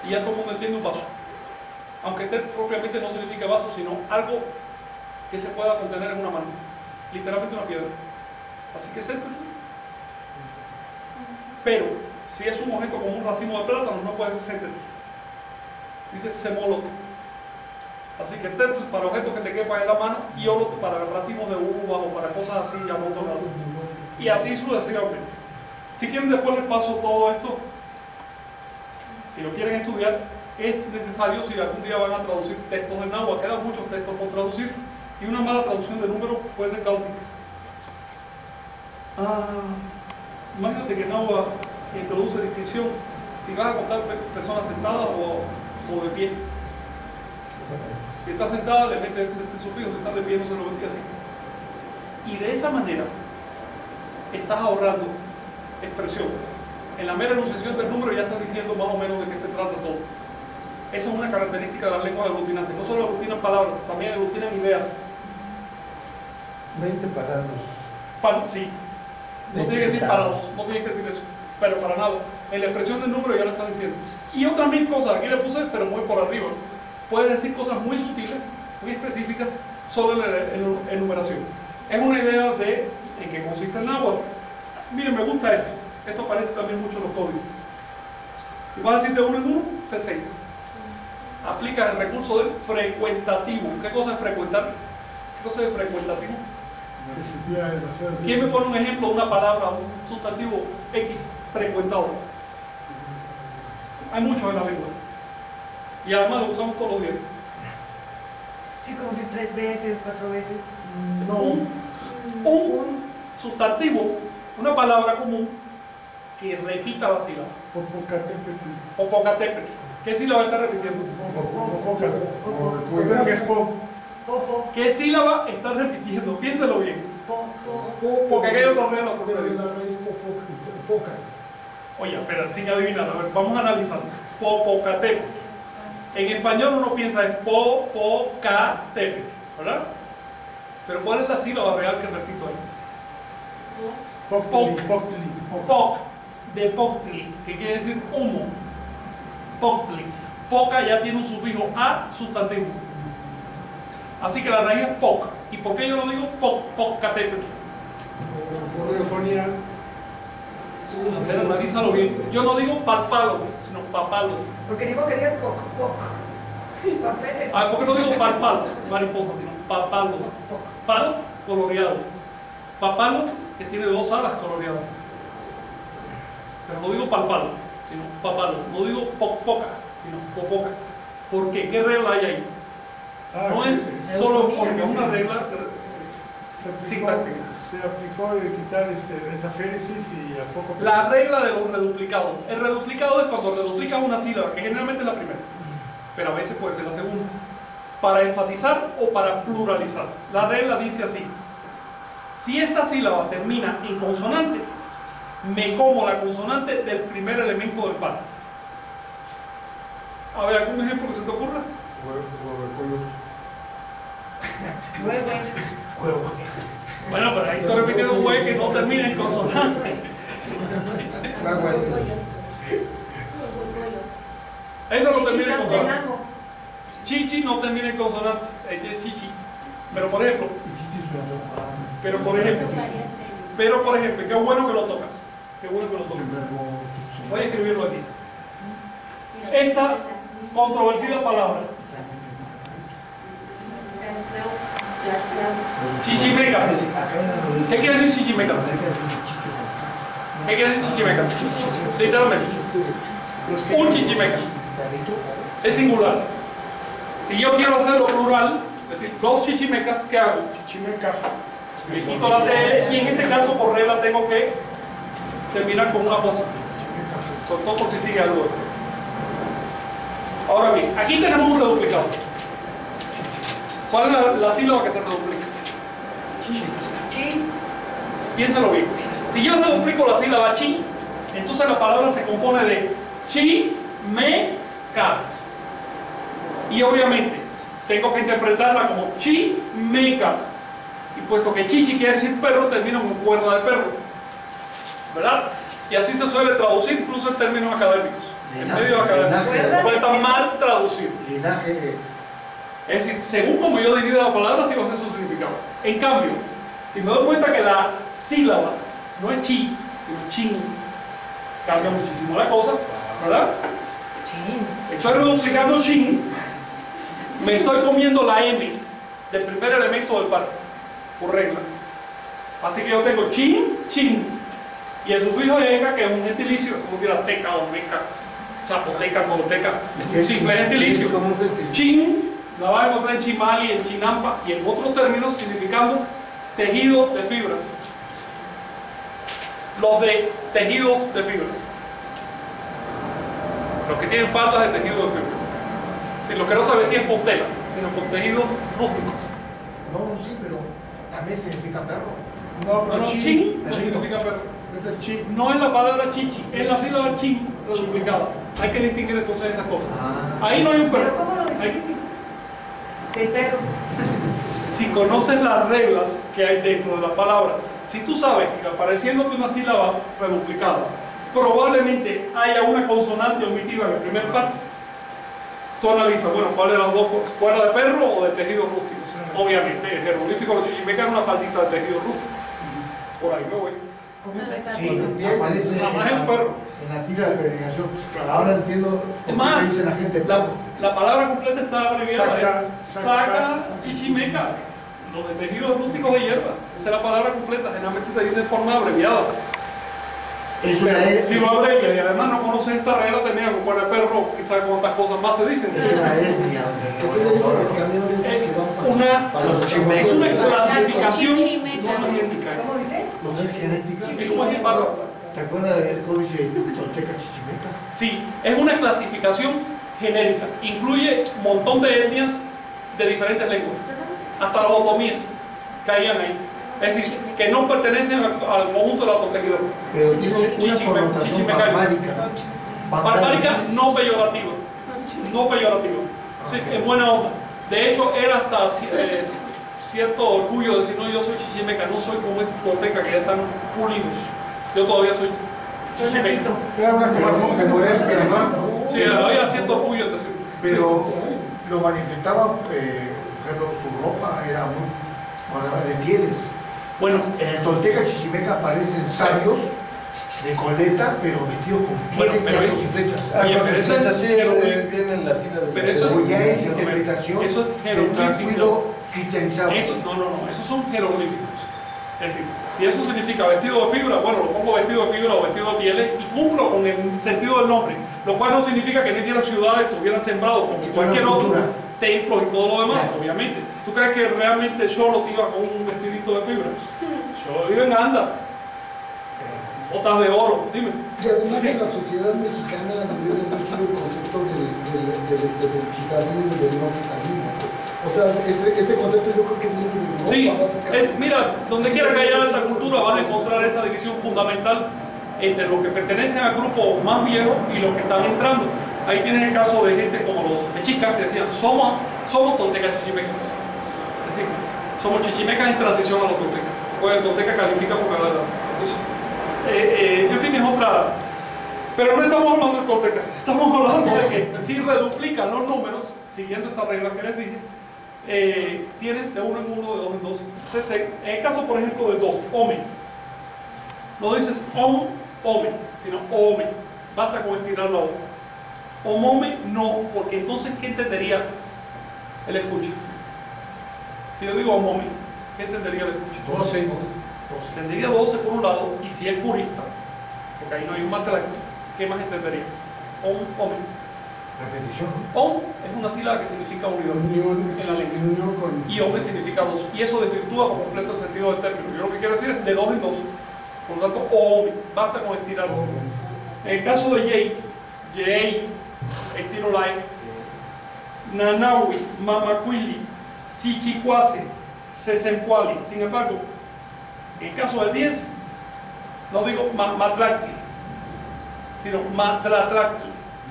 y ya todo el mundo entiende un vaso. Aunque tet propiamente no significa vaso, sino algo que se pueda contener en una mano, literalmente una piedra. Así que tet. Pero si es un objeto como un racimo de plátanos, no puede ser tet. Dice semolot. Así que tet para objetos que te quepan en la mano y olot para racimos de uvas o para cosas así amontonadas. Y así sucesivamente. Si quieren después les paso todo esto. Si lo quieren estudiar, es necesario, si algún día van a traducir textos del náhuatl, quedan muchos textos por traducir, y una mala traducción de números puede ser caótica. Ah, imagínate que náhuatl introduce distinción si vas a contar personas sentadas o, o de pie. Si está sentada le metes este sufijo, si está de pie no se lo metí así. Y de esa manera estás ahorrando expresión. En la mera enunciación del número ya estás diciendo más o menos de qué se trata todo. Esa es una característica de las lenguas aglutinantes. No solo aglutinan palabras, también aglutinan ideas. veinte parados. Pa sí. No tiene que decir parados, no tiene que decir eso. Pero para nada. En la expresión del número ya lo estás diciendo. Y otras mil cosas, aquí le puse, pero muy por arriba. Puedes decir cosas muy sutiles, muy específicas, sobre la enumeración. Es una idea de en qué consiste el náhuatl. Miren, me gusta esto. Esto aparece también mucho en los códices. Si vas a decir de uno en uno, sesenta. Aplica el recurso del frecuentativo. ¿Qué cosa es frecuentar? ¿Qué cosa es frecuentativo? ¿Quién me pone un ejemplo de una palabra, un sustantivo X frecuentado? Hay muchos en la lengua. Y además lo usamos todos los días. Sí, como si tres veces, cuatro veces. No. Un, un sustantivo, una palabra común que repita la sílaba. Popocatépetl. Popocatépetl. ¿Qué sílaba está repitiendo? Creo que es pop. Popo. ¿Qué sílaba está repitiendo? Piénselo bien. Popo. Porque aquello no es lo Pero de la raíz poca. Oye, espera, sin adivinar, a ver, vamos a analizar. Popocatépetl. En español uno piensa en Popocatépetl, ¿verdad? Pero ¿cuál es la sílaba real que repito ahí? Poc. Poc, de Poctli, que quiere decir humo. Poctli. Poca ya tiene un sufijo a sustantivo. Así que la raíz es poc. ¿Y por qué yo lo digo Popocatépetl? Orfofonía. A ver, analízalo bien. Yo no digo palpalo, sino papalo. Porque digo que digas poc, poc. Papete. Ah, ¿por qué no digo palpalo? Mariposa, sino papalo. Palot, coloreado. Papalot, que tiene dos alas coloreadas. Pero no digo palpalo, sino papalo. No digo poc poca, sino popoca. ¿Por qué? ¿Qué regla hay ahí? Ah, No sí, es sí. solo porque es una regla Se aplicó, sintáctica. se aplicó de quitar este, esa féresis y a poco. La regla de los reduplicados. El reduplicado es cuando reduplicas una sílaba, que generalmente es la primera, pero a veces puede ser la segunda, para enfatizar o para pluralizar. La regla dice así: si esta sílaba termina en consonante, me como la consonante del primer elemento del par. A ver, ¿algún ejemplo que se te ocurra? Huevo. Bueno, pero ahí estoy repitiendo un güey que no termina en consonante. Eso no termina en consonante. Chichi no termina en consonante. Ahí tiene chichi. Pero por ejemplo, pero por ejemplo, pero por ejemplo, qué bueno que lo tocas. Qué bueno que lo tocas. Voy a escribirlo aquí. Esta controvertida palabra. Chichimeca. ¿Qué quiere decir chichimeca? ¿Qué quiere decir chichimeca? Literalmente. Un chichimeca. Es singular. Si yo quiero hacerlo plural, es decir, dos chichimecas, ¿qué hago? Chichimeca. Me quito la T y en este caso por regla tengo que terminar con un apóstrofe. Sobre todo por si sigue algo después. Ahora bien, aquí tenemos un reduplicado. ¿Cuál es la, la sílaba que se reduplica? Chi. Piénsalo bien. Si yo reduplico la sílaba chi, entonces la palabra se compone de chi, me, ca. Y obviamente tengo que interpretarla como chi, me, ca. Y puesto que chichi quiere decir perro, termino con cuerda de perro, ¿verdad? Y así se suele traducir incluso en términos académicos. en Linaje, medio académico, linaje. porque está mal traducido. Linaje. Es decir, según como yo divida la palabra, sí va a ser su significado. En cambio, si me doy cuenta que la sílaba no es chi, sino chin, cambia muchísimo la cosa, ¿verdad? Estoy reduplicando shin, me estoy comiendo la M del primer elemento del par, por regla. Así que yo tengo chin, chin, y el sufijo eka, que es un gentilicio, como si era teca o meca, zapoteca, tolteca, un simple gentilicio. Chin, la vas a encontrar en Chimali, en Chinampa y en otros términos significando tejido de fibras. Los de tejidos de fibras. Los que tienen faltas de tejido de fibra. Si los que no se vestían con tela, sino con tejidos rústicos. No, sí, pero también significa perro. No, No, pero no, chi, chin no significa perro. es el chi. No es la palabra chichi, es la sílaba chin reduplicada. Hay que distinguir entonces esas cosas. Ah. Ahí no hay un ¿Pero perro. cómo lo Hay- distingues? Del perro. Si conoces las reglas que hay dentro de la palabra, si tú sabes que apareciéndote una sílaba reduplicada, probablemente haya una consonante omitida en el primer par, tú analizas, bueno, ¿cuál de las dos? ¿Cuál era de perro o de tejidos rústicos? Obviamente, el jeroglífico de los chichimecas era una faldita de tejido rústico. Por ahí me voy. Como un petardo. Sí, aparece en Jamás es un perro. la, en la tira de peregrinación. Claro. Ahora entiendo por Es qué más, dice la gente la, perro. la palabra completa está abreviada, Saca, es saca, saca chichimeca, los de tejidos rústicos de hierba. Esa es la palabra completa, generalmente se dice en forma abreviada. Es una Pero es, si lo abrevia y además no conoces esta regla, tenía que poner perro y sabe cuántas cosas más se dicen. es una etnia. ¿Qué se le dice a los camiones Es que van para, una, para los es chimecos? una clasificación Chichimeca. no genética. ¿Cómo dice? ¿No es genética? Es como decir pato. ¿Te acuerdas del códice tolteca chichimeca? Sí, es una clasificación genérica. Incluye un montón de etnias de diferentes lenguas. Hasta las otomíes caían ahí. Es decir, que no pertenecen al, al conjunto de la toltequidad. Pero tiene una Chichimeca, connotación chichimeca. barbárica. Barbárica no peyorativa. No peyorativa. Sí, en buena onda. De hecho, era hasta eh, cierto orgullo decir, no, yo soy chichimeca, no soy como estos toltecas que ya están pulidos. Yo todavía soy Soy chichimeca. natito. Era una cosa de modestia, ¿no? Sí, había cierto orgullo en decir. Pero lo manifestaba, eh, por ejemplo, su ropa era muy bueno, de pieles. Bueno, En el tolteca chichimeca aparecen sabios de coleta, pero vestidos con Bueno, pieles, pero arcos es- y flechas. Oye, pero eso es así, jeroglífico. viene en la tira de Pero eso es- Como ya es interpretación Eso es del jeroglífico. tranquilo cristianizado. Eso, no, no, no, esos son jeroglíficos. Es decir, si eso significa vestido de fibra, bueno, lo pongo vestido de fibra o vestido de pieles y cumplo con el sentido del nombre, lo cual no significa que no hicieran ciudades, tuvieran sembrado como Y cualquier una otro, cultura. templos y todo lo demás, Claro. obviamente. ¿Tú crees que realmente Xolotl iba con un vestidito de fibra? Xolotl vive en Anda, botas de oro, dime. Y además en la sociedad mexicana debió de haber sido el concepto del, del, del, este, del citadino y del no citadino. Pues. O sea, ese, ese concepto yo creo que viene de Europa, Sí, básicamente. es, mira, donde quiera que haya alta cultura vas a encontrar esa división fundamental entre los que pertenecen al grupo más viejo y los que están entrando. Ahí tienes el caso de gente como los mexicas que decían, somos, somos toltecas chichimecas. Es decir, somos chichimecas en transición a los toltecas. Pues el tolteca califica por cada edad. Entonces, eh, eh, en fin, es otra... Pero no estamos hablando de toltecas, estamos hablando de que si reduplican los números, siguiendo esta regla que les dije, eh, tienes de uno en uno, de dos en dos. Entonces, en el caso, por ejemplo, del dos, ome, no dices on, ome, sino ome. Basta con estirar la O. Omome, no, porque entonces, ¿qué entendería el escucha? Si yo digo omome, ¿qué entendería el escucha? doce. doce. Entendería doce por un lado, y si es purista, porque ahí no hay un matraque, ¿qué más entendería? On, ome. Repetición. On es una sílaba que significa unidad Unión, en la lengua. en unión con... Y ome significa dos. Y eso desvirtúa por completo el sentido del término. Yo lo que quiero decir es de dos en dos. Por lo tanto, ome. Basta con estirar. En el caso de yei, yei, estiro la E. Nanawi, mamacuili, chichicuase, sesencuali. Sin embargo, en el caso del diez, no digo ma- matlactli, sino matlatlactli.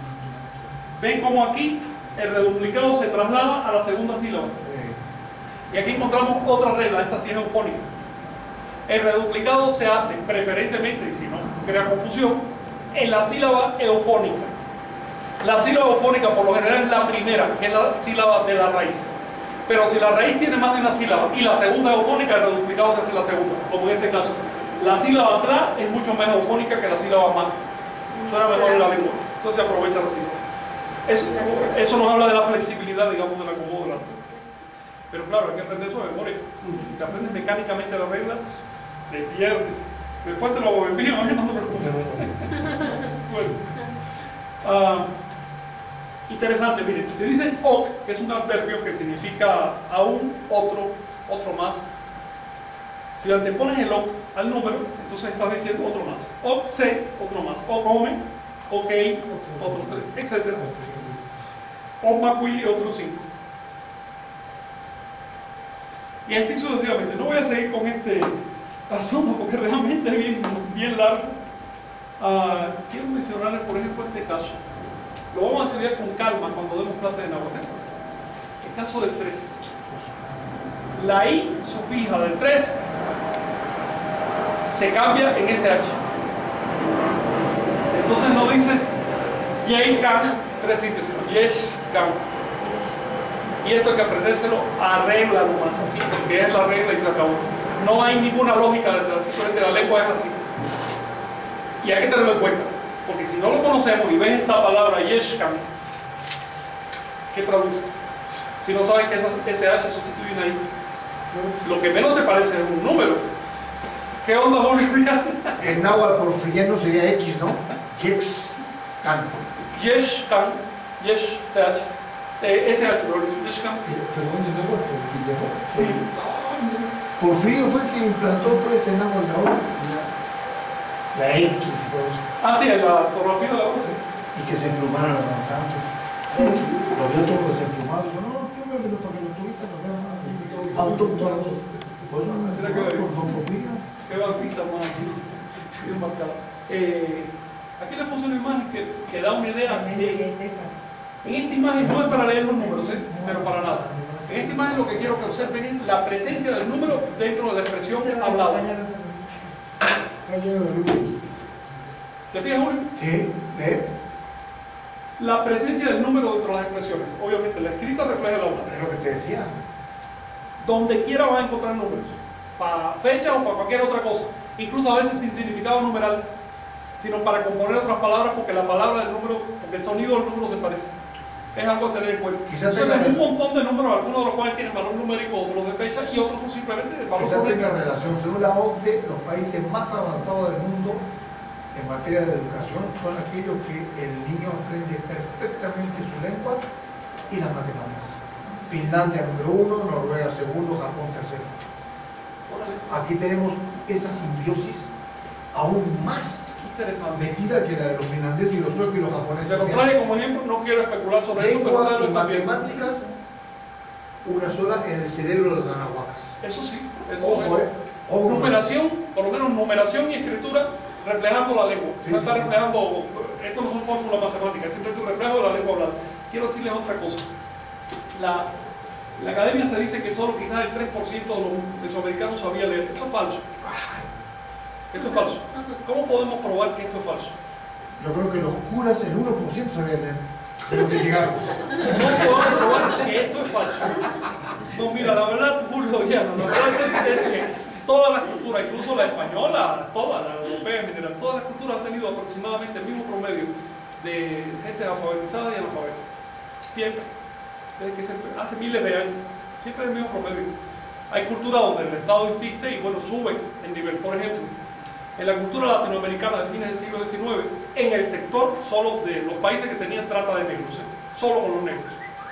Ven como aquí el reduplicado se traslada a la segunda sílaba. Eh, Y aquí encontramos otra regla, esta sí es eufónica. El reduplicado se hace preferentemente, y si no crea confusión, en la sílaba eufónica. La sílaba eufónica por lo general es la primera, que es la sílaba de la raíz. Pero si la raíz tiene más de una sílaba y la segunda es eufónica, el reduplicado se hace la segunda, como en este caso. La sílaba tra es mucho más eufónica que la sílaba ma. Suena mejor en la lengua, entonces se aprovecha la sílaba. Eso, eso nos habla de la flexibilidad, digamos, del acomodo de la regla. Pero claro, hay que aprender eso de memoria. Si te aprendes mecánicamente la regla, te pierdes. Después te lo envío, no te preocupes. Bueno. Uh, interesante, miren, si dicen ok, que es un adverbio que significa aún, otro, otro más. Si antepones el ok al número, entonces estás diciendo otro más. Ok se, otro más. Ok home, ok, otro tres, etcétera. Ok macui, otro cinco. Y así sucesivamente. No voy a seguir con este asunto porque realmente es bien, bien largo. Uh, quiero mencionarles, por ejemplo, este caso. Lo vamos a estudiar con calma cuando demos clase de náhuatl. El caso del tres. La I sufija del tres se cambia en ese H. Entonces no dices Yei Kan, tres sitios, sino Yesh Kan. Y esto hay que aprendérselo, arréglalo más así, porque es la regla y se acabó. No hay ninguna lógica detrás, simplemente la lengua es así. Y hay que tenerlo en cuenta, porque si no lo conocemos y ves esta palabra Yeshkan, ¿qué traduces? Si no sabes que ese H sustituye una I, lo que menos te parece es un número. ¿Qué onda, Julio? El náhuatl porfiriano sería X, ¿no? Yex-kan. Yeshkan, Yesh, C H. Eh, S H, ¿no? Yeshkan. Perdón, el náhuatl porfiriano. Sí. Porfirio fue el que implantó todo este náhuatl de ahora. La X, pues. Ah, sí, en la ortografía de ahora. Y que se emplumaran los danzantes. Lo vio todos emplumados. Yo no, yo me veo para que los turistas nos vean más. Autóctonos. Pues no, Tiene que ver. por Don Porfirio. Qué barbita más bien marcada. Eh, aquí les puse una imagen que, que da una idea de. En esta imagen no es para leer los números, ¿eh? Pero para nada. En esta imagen lo que quiero que observen es la presencia del número dentro de la expresión hablada. ¿Te fijas, Julio? Sí, ¿eh? La presencia del número dentro de las expresiones. Obviamente, la escrita refleja la otra. Es lo que te decía. Donde quiera vas a encontrar números. Para fecha o para cualquier otra cosa. Incluso a veces sin significado numeral, sino para componer otras palabras, porque la palabra del número, porque el sonido del número se parece. Es algo a tener en cuenta. Quizás tenemos tenga... un montón de números, algunos de los cuales tienen valor numérico, otros de fecha, y otros son simplemente de valor Quizás numérico. tenga relación. Según la O C D E, los países más avanzados del mundo en materia de educación son aquellos que el niño aprende perfectamente su lengua y las matemáticas. Finlandia número uno, Noruega segundo, Japón tercero. Aquí tenemos esa simbiosis aún más Interesante. metida que la de los finlandeses y los suecos y los japoneses. Se lo trae como ejemplo, no quiero especular sobre eso, pero Lengua ustedes lo y están viendo. matemáticas, una sola en el cerebro de los anahuacas. Eso sí, eso Ojo, es. eh. Ojo. Numeración, por lo menos numeración y escritura reflejando la lengua. Sí, No sí, está sí. reflejando, esto no son fórmulas matemáticas, es simplemente un reflejo de la lengua hablada. Quiero decirles otra cosa. La, la academia se dice que solo quizás el tres por ciento de los mesoamericanos sabía leer. Esto es falso. Esto es falso. ¿Cómo podemos probar que esto es falso? Yo creo que los curas, el uno por ciento sabían leer. De lo que llegaron. No podemos probar que esto es falso. No, mira, la verdad, Julio Diano, la verdad es que todas las culturas, incluso la española, toda la europea en general, todas las culturas han tenido aproximadamente el mismo promedio de gente alfabetizada y analfabeta. Siempre. Desde que se, hace miles de años. Siempre el mismo promedio. Hay culturas donde el Estado insiste y bueno, sube el nivel. Por ejemplo, en la cultura latinoamericana de fines del siglo diecinueve, en el sector solo de los países que tenían trata de negros, ¿eh? Solo con los negros.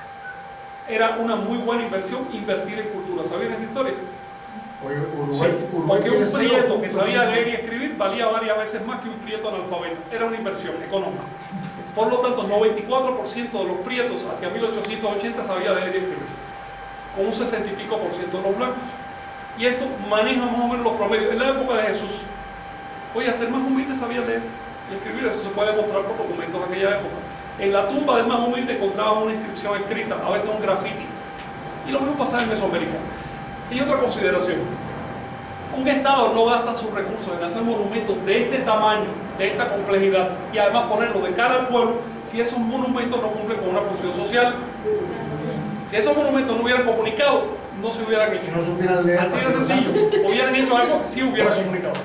Era una muy buena inversión invertir en cultura. ¿Sabían esa historia? Oye, Sí, Uruguay, Uruguay porque un tiene prieto que cero sabía punto cinco. leer y escribir valía varias veces más que un prieto analfabeto. Era una inversión económica. Por lo tanto, noventa y cuatro por ciento de los prietos hacia mil ochocientos ochenta sabía leer y escribir, con un sesenta y pico por ciento de los blancos. Y esto maneja más o menos los promedios. En la época de Jesús, oye, hasta el más humilde sabía leer y escribir. Eso se puede demostrar por documentos de aquella época. En la tumba del más humilde encontraban una inscripción escrita, a veces un grafiti. Y lo mismo pasaba en Mesoamérica. Y otra consideración. Un Estado no gasta sus recursos en hacer monumentos de este tamaño, de esta complejidad, y además ponerlo de cara al pueblo, si esos monumentos no cumplen con una función social. Si esos monumentos no hubieran comunicado, no se hubieran hecho. Si no supieran leer, así de sencillo, hubieran hecho algo que sí hubieran comunicado.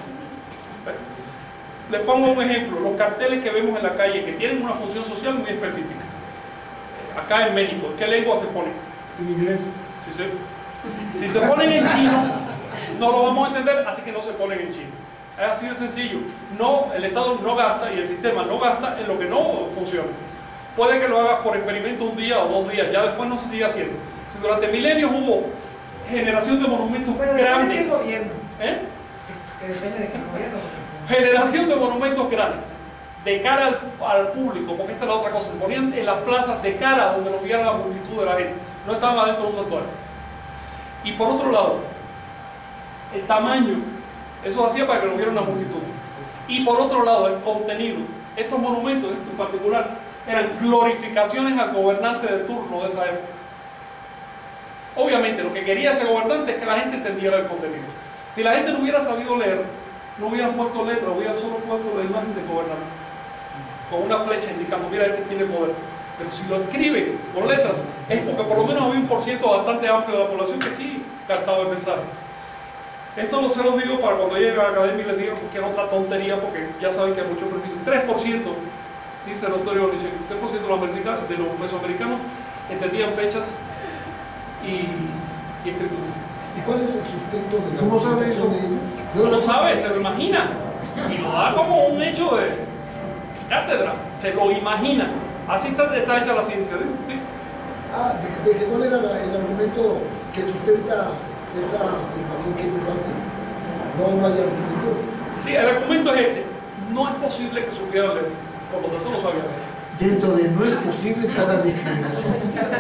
Les pongo un ejemplo, los carteles que vemos en la calle que tienen una función social muy específica. Acá en México, ¿qué lengua se pone? En inglés. Si se, si se ponen en chino, no lo vamos a entender, así que no se ponen en chino. Es así de sencillo. No, el Estado no gasta y el sistema no gasta en lo que no funciona. Puede que lo hagas por experimento un día o dos días, ya después no se sigue haciendo. Si durante milenios hubo generación de monumentos Pero depende grandes. de qué gobierno. ¿Eh? Que depende de qué gobierno. Generación de monumentos grandes, de cara al, al público, porque esta es la otra cosa, se ponían en las plazas de cara donde lo viera la multitud de la gente, no estaban adentro de un santuario. Y por otro lado, el tamaño, eso hacía para que lo viera una multitud. Y por otro lado, el contenido, estos monumentos en particular, eran glorificaciones al gobernante de turno de esa época. Obviamente, lo que quería ese gobernante es que la gente entendiera el contenido. Si la gente no hubiera sabido leer, no hubieran puesto letras, hubieran solo puesto la imagen del gobernante con una flecha indicando, mira, este tiene poder. Pero si lo escriben con letras, es porque por lo menos había un por ciento bastante amplio de la población que sí captaba el mensaje. Esto no se lo digo para cuando lleguen a la academia y les digan que era otra tontería, porque ya saben que hay muchos prejuicios. tres por ciento, dice el doctor Iolich, tres por ciento de los, de los mesoamericanos entendían fechas y, y escritura. ¿Y cuál es el sustento de la ¿Cómo sabe eso? de ellos? No lo sabe, se lo imagina y lo da como un hecho de cátedra, se lo imagina. Así está, está hecha la ciencia, ¿sí? Ah, de, de que cuál era la, el argumento que sustenta esa afirmación que ellos hacen. No, no hay argumento. Sí, el argumento es este: no es posible que supiera leer, por lo tanto no sabía leer. Dentro de no es posible está la discriminación.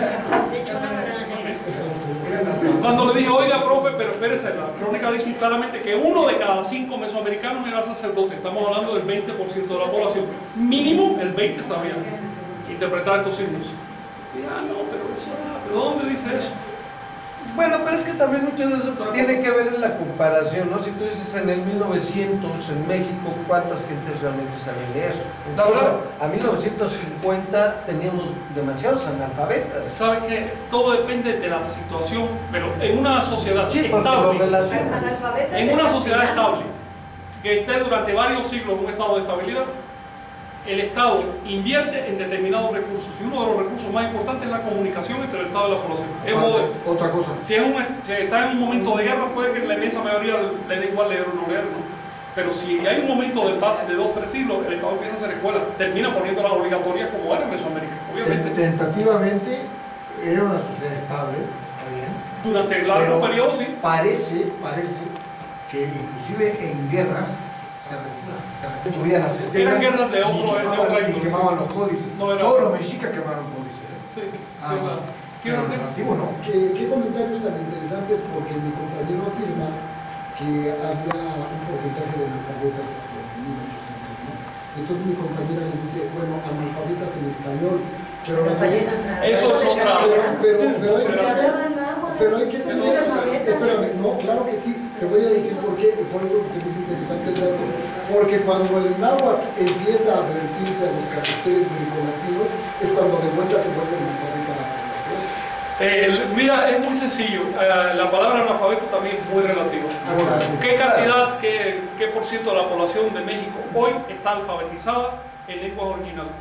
Cuando le dije, oiga, profe, pero espérese, la crónica dice claramente que uno de cada cinco mesoamericanos era sacerdote. Estamos hablando del veinte por ciento de la población. Mínimo el veinte por ciento sabía interpretar estos signos. Y ah, no, pero eso, ¿pero dónde dice eso? Bueno, pero es que también mucho de eso tiene que ver en la comparación, ¿no? Si tú dices en el mil novecientos en México, ¿cuántas gentes realmente saben leer? Entonces, a mil novecientos cincuenta teníamos demasiados analfabetas. ¿Sabe qué? Todo depende de la situación, pero en una sociedad Sí, porque lo estable, relaciona. en una sociedad estable, que esté durante varios siglos en un estado de estabilidad, el Estado invierte en determinados recursos y uno de los recursos más importantes es la comunicación entre el Estado y la población. Es modo- Otra cosa. Si, es un, si está en un momento de guerra, puede que la inmensa mayoría le dé igual leer o no leer, ¿no? Pero si hay un momento de paz de dos, tres siglos, el Estado empieza a hacer escuelas, termina poniéndolas obligatorias como era en Mesoamérica, obviamente. Tentativamente era una sociedad estable, está bien. Durante largos Pero periodos, sí. Parece, parece que inclusive en guerras se recupera. Subían las Eran guerras de y otro- de quemaban- otra y índole. quemaban los códices. No era- Solo los mexicas quemaron códices. ¿eh? Sí, Nada sí, más. ¿Qué iba a Pero decir? los antiguos no. ¿Qué, qué comentarios tan interesantes, porque mi compañero afirma que había un porcentaje de analfabetas hacia mil ochocientos, ¿no? Entonces mi compañera le dice, bueno, analfabetas en español, pero las Eso es otra. Pero, pero, pero hay que Pero- tener, pero hay que Son tener, analfabetas. espérame, no, claro que sí, te voy a decir por qué, por eso se me hizo interesante el dato, porque cuando el náhuatl empieza a vertirse a los caracteres grecolatinos, es cuando de vuelta se vuelve analfabeta la población. Eh, mira, es muy sencillo. Eh, la palabra analfabeto también es muy relativa. Ah, claro. ¿Qué cantidad, qué, qué por ciento de la población de México hoy está alfabetizada en lenguas originales?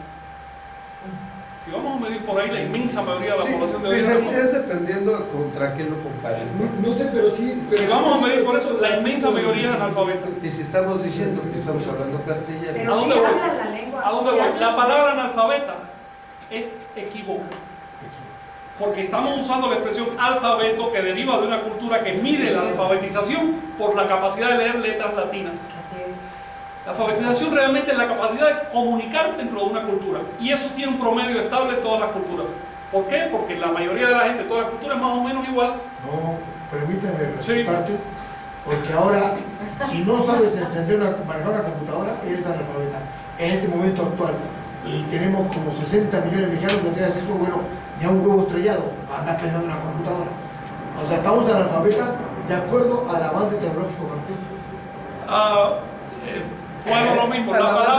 Si vamos a medir por ahí, la inmensa mayoría de la Sí, población de hoy pues, está- es dependiendo contra qué lo compares, ¿no? No, no sé, pero sí... Pero Si vamos a medir por eso, la inmensa mayoría es analfabeta. Y si estamos diciendo que estamos hablando castellano, Pero ¿A sí dónde voy? hablan la lengua. ¿A dónde sí voy? hablan La su- palabra analfabeta es equívoca. Porque estamos usando la expresión alfabeto que deriva de una cultura que mide la alfabetización por la capacidad de leer letras latinas. Así es. La alfabetización realmente es la capacidad de comunicar dentro de una cultura. Y eso tiene un promedio estable en todas las culturas. ¿Por qué? Porque la mayoría de la gente, todas las culturas es más o menos igual. No, permíteme Sí. respetarte, porque ahora, si no sabes encender una, manejar una computadora, eres analfabeta. En este momento actual, y tenemos como sesenta millones de mexicanos que tienen acceso, bueno, ya un huevo estrellado, anda pensando en una computadora. O sea, estamos analfabetas de acuerdo al avance tecnológico francés. Ah, eh, bueno, lo mismo. La Al avance palabra tecnológico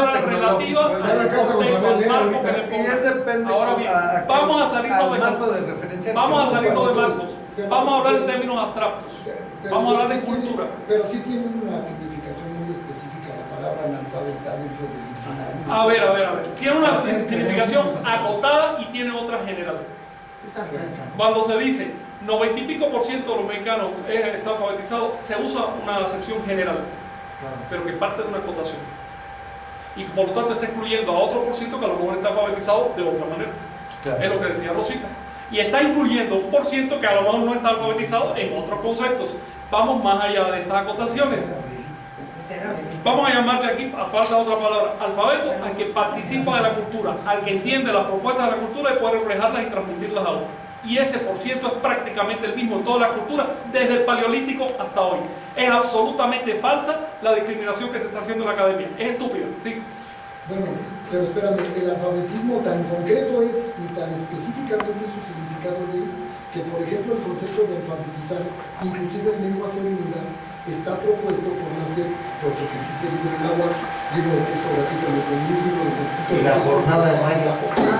narrativa Pero, al pero, contexto, al pero, marco que pero, le Y ponga. es depende Ahora bien, a- a- vamos a salirnos al de marco marcos. de referencia. Vamos a salirnos de Pero- marcos. pero- Vamos a hablar en pero- términos abstractos. Pero Vamos a hablar sí de tiene- cultura. Pero sí tiene una significación muy específica la palabra analfabeta dentro del diccionario. A ver, a ver, a ver. Tiene una Ah, sí, significación sí. acotada y tiene otra general. Esa arranca. Cuando se dice noventa y pico por ciento de los mexicanos eh, está alfabetizado, se usa una acepción general, Claro. pero que parte de una acotación. Y por lo tanto está excluyendo a otro por ciento que a lo mejor está alfabetizado de otra manera. Claro. Es lo que decía Rosita. Y está incluyendo un por ciento que a lo mejor no está alfabetizado en otros conceptos. Vamos más allá de estas acotaciones. Vamos a llamarle aquí, a falta de otra palabra, alfabeto, al que participa de la cultura, al que entiende las propuestas de la cultura y puede reflejarlas y transmitirlas a otros. Y ese por ciento es prácticamente el mismo en toda la cultura, desde el paleolítico hasta hoy. Es absolutamente falsa la discriminación que se está haciendo en la academia. Es estúpida, ¿sí? Bueno, pero espérame, el alfabetismo tan concreto es y tan específicamente su significado de que, por ejemplo, el concepto de alfabetizar, inclusive en lenguas oriundas, está propuesto por nacer, puesto que existe el libro en agua, libro de texto gratuito en el libro de texto Y la jornada de mañana.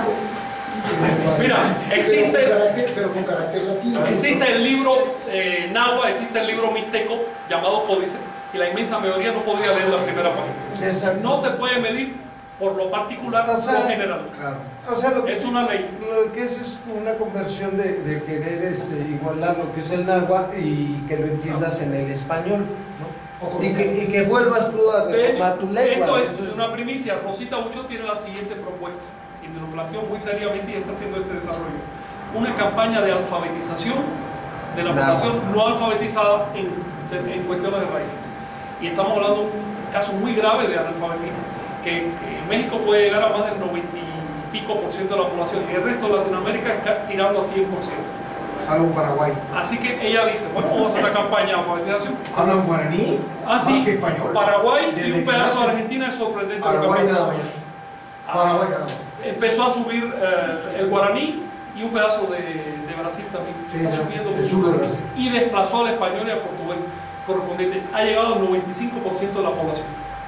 Mira, existe- Pero con carácter, pero con carácter latino. Existe el libro eh, náhuatl, existe el libro mixteco llamado Códice, y la inmensa mayoría no podría leer la primera página. Exacto. No se puede medir por lo particular O sea, o general. Claro. O sea, lo que, Es una ley. lo que es es una conversión de, de querer este, igualar lo que es el náhuatl y que lo entiendas en el español, O ¿no? con Y que, y que vuelvas tú a De hecho, retomar tu lengua. esto es Entonces, una primicia. Rosita Bucho tiene la siguiente propuesta y me lo planteó muy seriamente y está haciendo este desarrollo. Una campaña de alfabetización de la Nada. población no alfabetizada en, en cuestiones de raíces. Y estamos hablando de un caso muy grave de analfabetismo, que, que en México puede llegar a más del noventa y pico por ciento de la población y el resto de Latinoamérica está tirando a cien por ciento. Salvo Paraguay. Así que ella dice, bueno, vamos a hacer una campaña de alfabetización. ¿Hablan guaraní? Ah, sí, Más que español. Paraguay y Desde un que pedazo de nacen. Argentina es sorprendente lo que Paraguay pasa. nada más. Ah, Paraguay nada más. Empezó a subir eh, el guaraní y un pedazo de, de Brasil también. Sí, Está ya, subiendo el mucho. sur de Brasil. Y desplazó al español y al portugués correspondiente. Ha llegado al noventa y cinco por ciento de la población.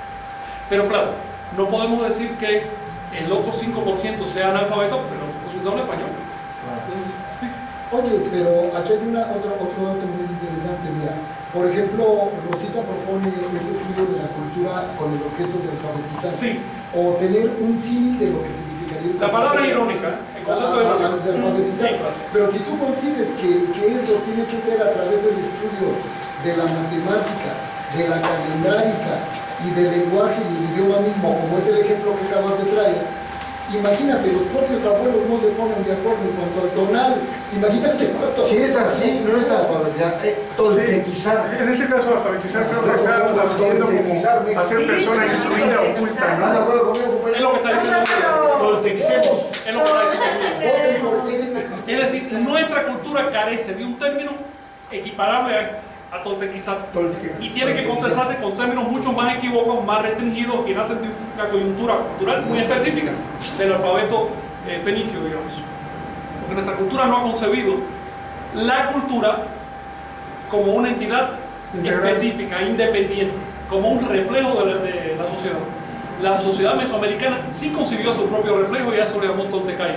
Pero claro, no podemos decir que el otro cinco por ciento sea analfabeto, pero pues no habla español. Entonces, sí. Oye, pero aquí hay una, otro, otro dato muy interesante. Mira, por ejemplo, Rosita propone ese estudio de la cultura con el objeto de alfabetizar. Sí. O tener un símil de lo que significaría el La palabra es concepto irónica, ¿eh? El a- concepto a- es a- irónico. de alfabetizar. Sí, claro. Pero si tú concibes que, que eso tiene que ser a través del estudio de la matemática, de la calendárica y del lenguaje y el idioma mismo, como es el ejemplo que acabas de traer, imagínate, los propios abuelos no se ponen de acuerdo en cuanto al tonal. Imagínate cuánto. Si es así, no es alfabetizar, es toltequizar. En este caso, alfabetizar creo que está aludiendo como a ser Sí, persona sí, instruida sí, oculta, exacto. ¿Están de ¿no? acuerdo conmigo, compañero? Es lo que está diciendo. Toltequicemos. Es lo que está diciendo. Voten por mí. Es decir, nuestra cultura carece de un término equiparable a este, a toltequizar. Toltequizar. Y tiene que contestarse con términos mucho más equívocos, más restringidos, que nacen de una coyuntura cultural muy específica del alfabeto eh, fenicio, digamos. Porque nuestra cultura no ha concebido la cultura como una entidad Integral. específica, independiente, como un reflejo de la, de la sociedad. La sociedad mesoamericana sí concibió su propio reflejo y a eso le llamó toltecaya.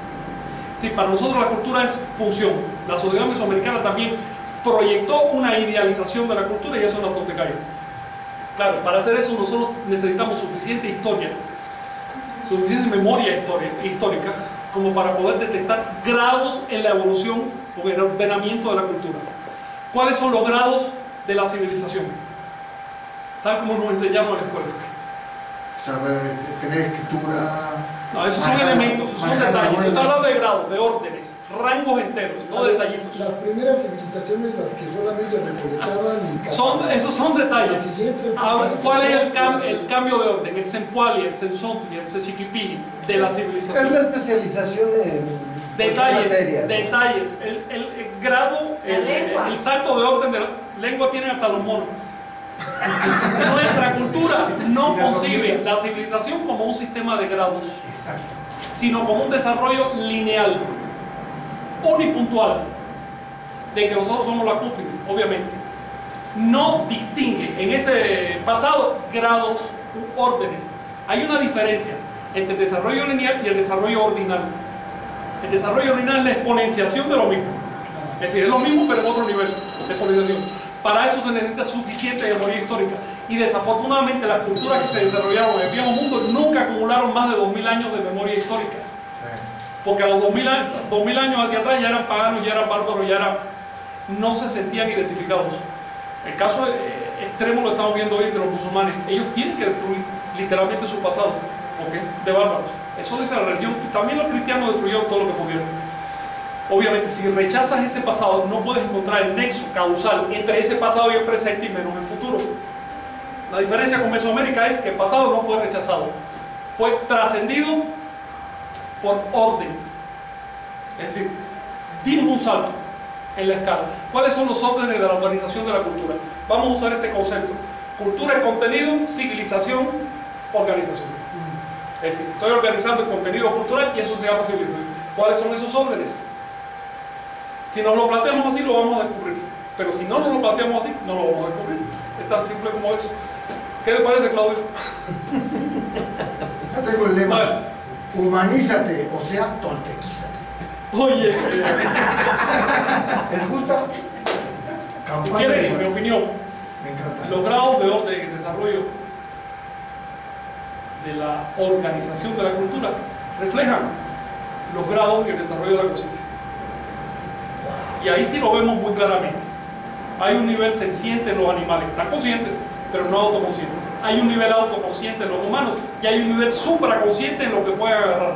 Sí, para nosotros la cultura es función. La sociedad mesoamericana también proyectó una idealización de la cultura y eso es la toltecaya. Claro, para hacer eso nosotros necesitamos suficiente historia, suficiente memoria historia, histórica, como para poder detectar grados en la evolución o en el ordenamiento de la cultura. ¿Cuáles son los grados de la civilización? Tal como nos enseñaron en la escuela. Saber tener escritura. No, esos son manejar- elementos, esos son manejar la detalles. Yo huella. estoy hablando de grados, de órdenes, rangos enteros, no Las- detallitos. Las primeras civilizaciones, las que solamente recolectaban y Son, cazaban. esos son detalles. Las siguientes Ahora, ¿cuál es el, cam- civilizaciones- el cambio de orden? El Zempoali, el Sensontli, el Sechiquipili de la es la civilización. especialización en Detalles, materia, ¿no? detalles. El, el- el grado, La el, lengua. el salto de orden de la lengua tiene hasta los monos. Nuestra cultura no Y las concibe hormigas. la civilización como un sistema de grados, Exacto. sino como un desarrollo lineal, unipuntual, de que nosotros somos la cúspide, obviamente. No distingue en ese pasado grados u órdenes, Hay una diferencia entre el desarrollo lineal y el desarrollo ordinal. El desarrollo ordinal es la exponenciación de lo mismo. Es decir, es lo mismo pero en otro nivel de exponenciación. Para eso se necesita suficiente memoria histórica. Y desafortunadamente las culturas que se desarrollaron en el viejo mundo nunca acumularon más de dos mil años de memoria histórica. Porque a los dos mil años hacia atrás ya eran paganos, ya eran bárbaros, ya eran, no se sentían identificados. El caso eh, extremo lo estamos viendo hoy entre los musulmanes. Ellos tienen que destruir literalmente su pasado, porque es de bárbaros. Eso dice la religión. Y también los cristianos destruyeron todo lo que pudieron. Obviamente, si rechazas ese pasado, no puedes encontrar el nexo causal entre ese pasado y el presente y menos el futuro. La diferencia con Mesoamérica es que el pasado no fue rechazado, fue trascendido por orden. Es decir, dimos un salto en la escala. ¿Cuáles son los órdenes de la organización de la cultura? Vamos a usar este concepto. Cultura es contenido, civilización, organización. Es decir, estoy organizando el contenido cultural y eso se llama civilización. ¿Cuáles son esos órdenes? Si nos lo planteamos así, lo vamos a descubrir. Pero si no nos lo planteamos así, no lo vamos a descubrir. Es tan simple como eso. ¿Qué te parece, Claudio? Ya tengo el lema. Humanízate, o sea, tontequízate. Oye, ¿les gusta? Si quieren, en mi opinión, me encanta. Los grados de orden y desarrollo de la organización de la cultura reflejan los grados y el desarrollo de la conciencia. Y ahí sí lo vemos muy claramente. Hay un nivel senciente en los animales, están conscientes, pero no autoconscientes. Hay un nivel autoconsciente en los humanos y hay un nivel supraconsciente en lo que pueden agarrar.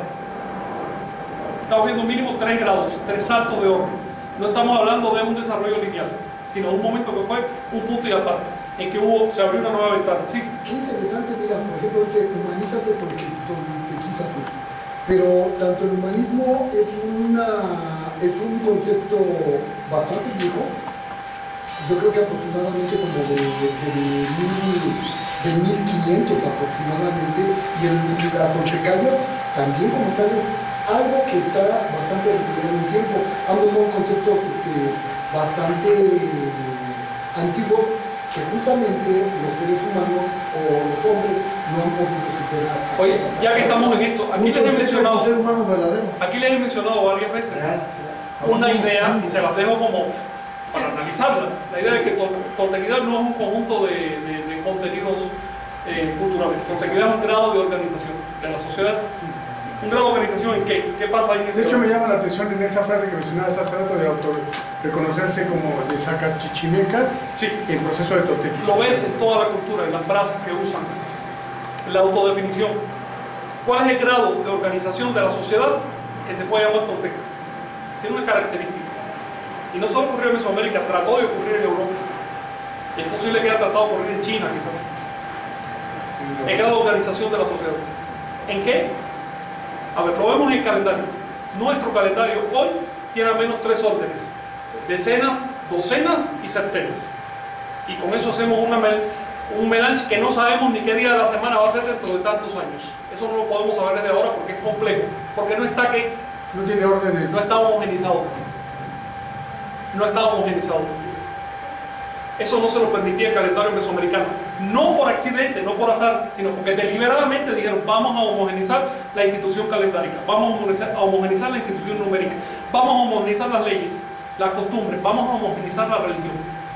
Estamos viendo mínimo tres grados, tres saltos de orden. No estamos hablando de un desarrollo lineal, sino de un momento que fue un punto y aparte, en que hubo, se abrió una nueva ventana. Sí. Qué interesante, mira, por ejemplo, dice humanízate porque tontequízate. Pero tanto el humanismo es, una, es un concepto bastante viejo. Yo creo que aproximadamente como de, de, de, de mil quinientos aproximadamente, y el y la Toltecayo también como tal es algo que está bastante retirado en el tiempo. Ambos son conceptos este, bastante antiguos que justamente los seres humanos o los hombres no han podido superar. Oye, ya que estamos en esto, aquí les he mencionado, ser humano verdadero. aquí les he mencionado varias veces una idea, y se las dejo como para analizarla. La idea de que toltequidad no es un conjunto de, de, de contenidos eh, culturales. Toltequidad es un grado de organización de la sociedad. ¿Un grado de organización en qué? ¿Qué pasa ahí en ese De hecho, grado? me llama la atención en esa frase que mencionabas hace rato de auto reconocerse como de sacachichimecas, Sí. el proceso de toltequización. Lo ves en toda la cultura, en las frases que usan, la autodefinición. ¿Cuál es el grado de organización de la sociedad que se puede llamar tolteca? Tiene una característica. Y no solo ocurrió en Mesoamérica, trató de ocurrir en Europa. Y es posible que haya tratado de ocurrir en China, quizás. El grado de organización de la sociedad. ¿En qué? A ver, lo vemos en el calendario. Nuestro calendario hoy tiene al menos tres órdenes: decenas, docenas y centenas. Y con eso hacemos una mel, un melange que no sabemos ni qué día de la semana va a ser dentro de tantos años. Eso no lo podemos saber desde ahora porque es complejo. Porque no está que No tiene órdenes. no está homogenizado. No está homogenizado. Eso no se lo permitía el calendario mesoamericano. No por accidente, no por azar, sino porque deliberadamente dijeron: vamos a homogenizar la institución calendárica, vamos a homogenizar, a homogenizar la institución numérica, vamos a homogenizar las leyes, las costumbres, vamos a homogenizar la religión.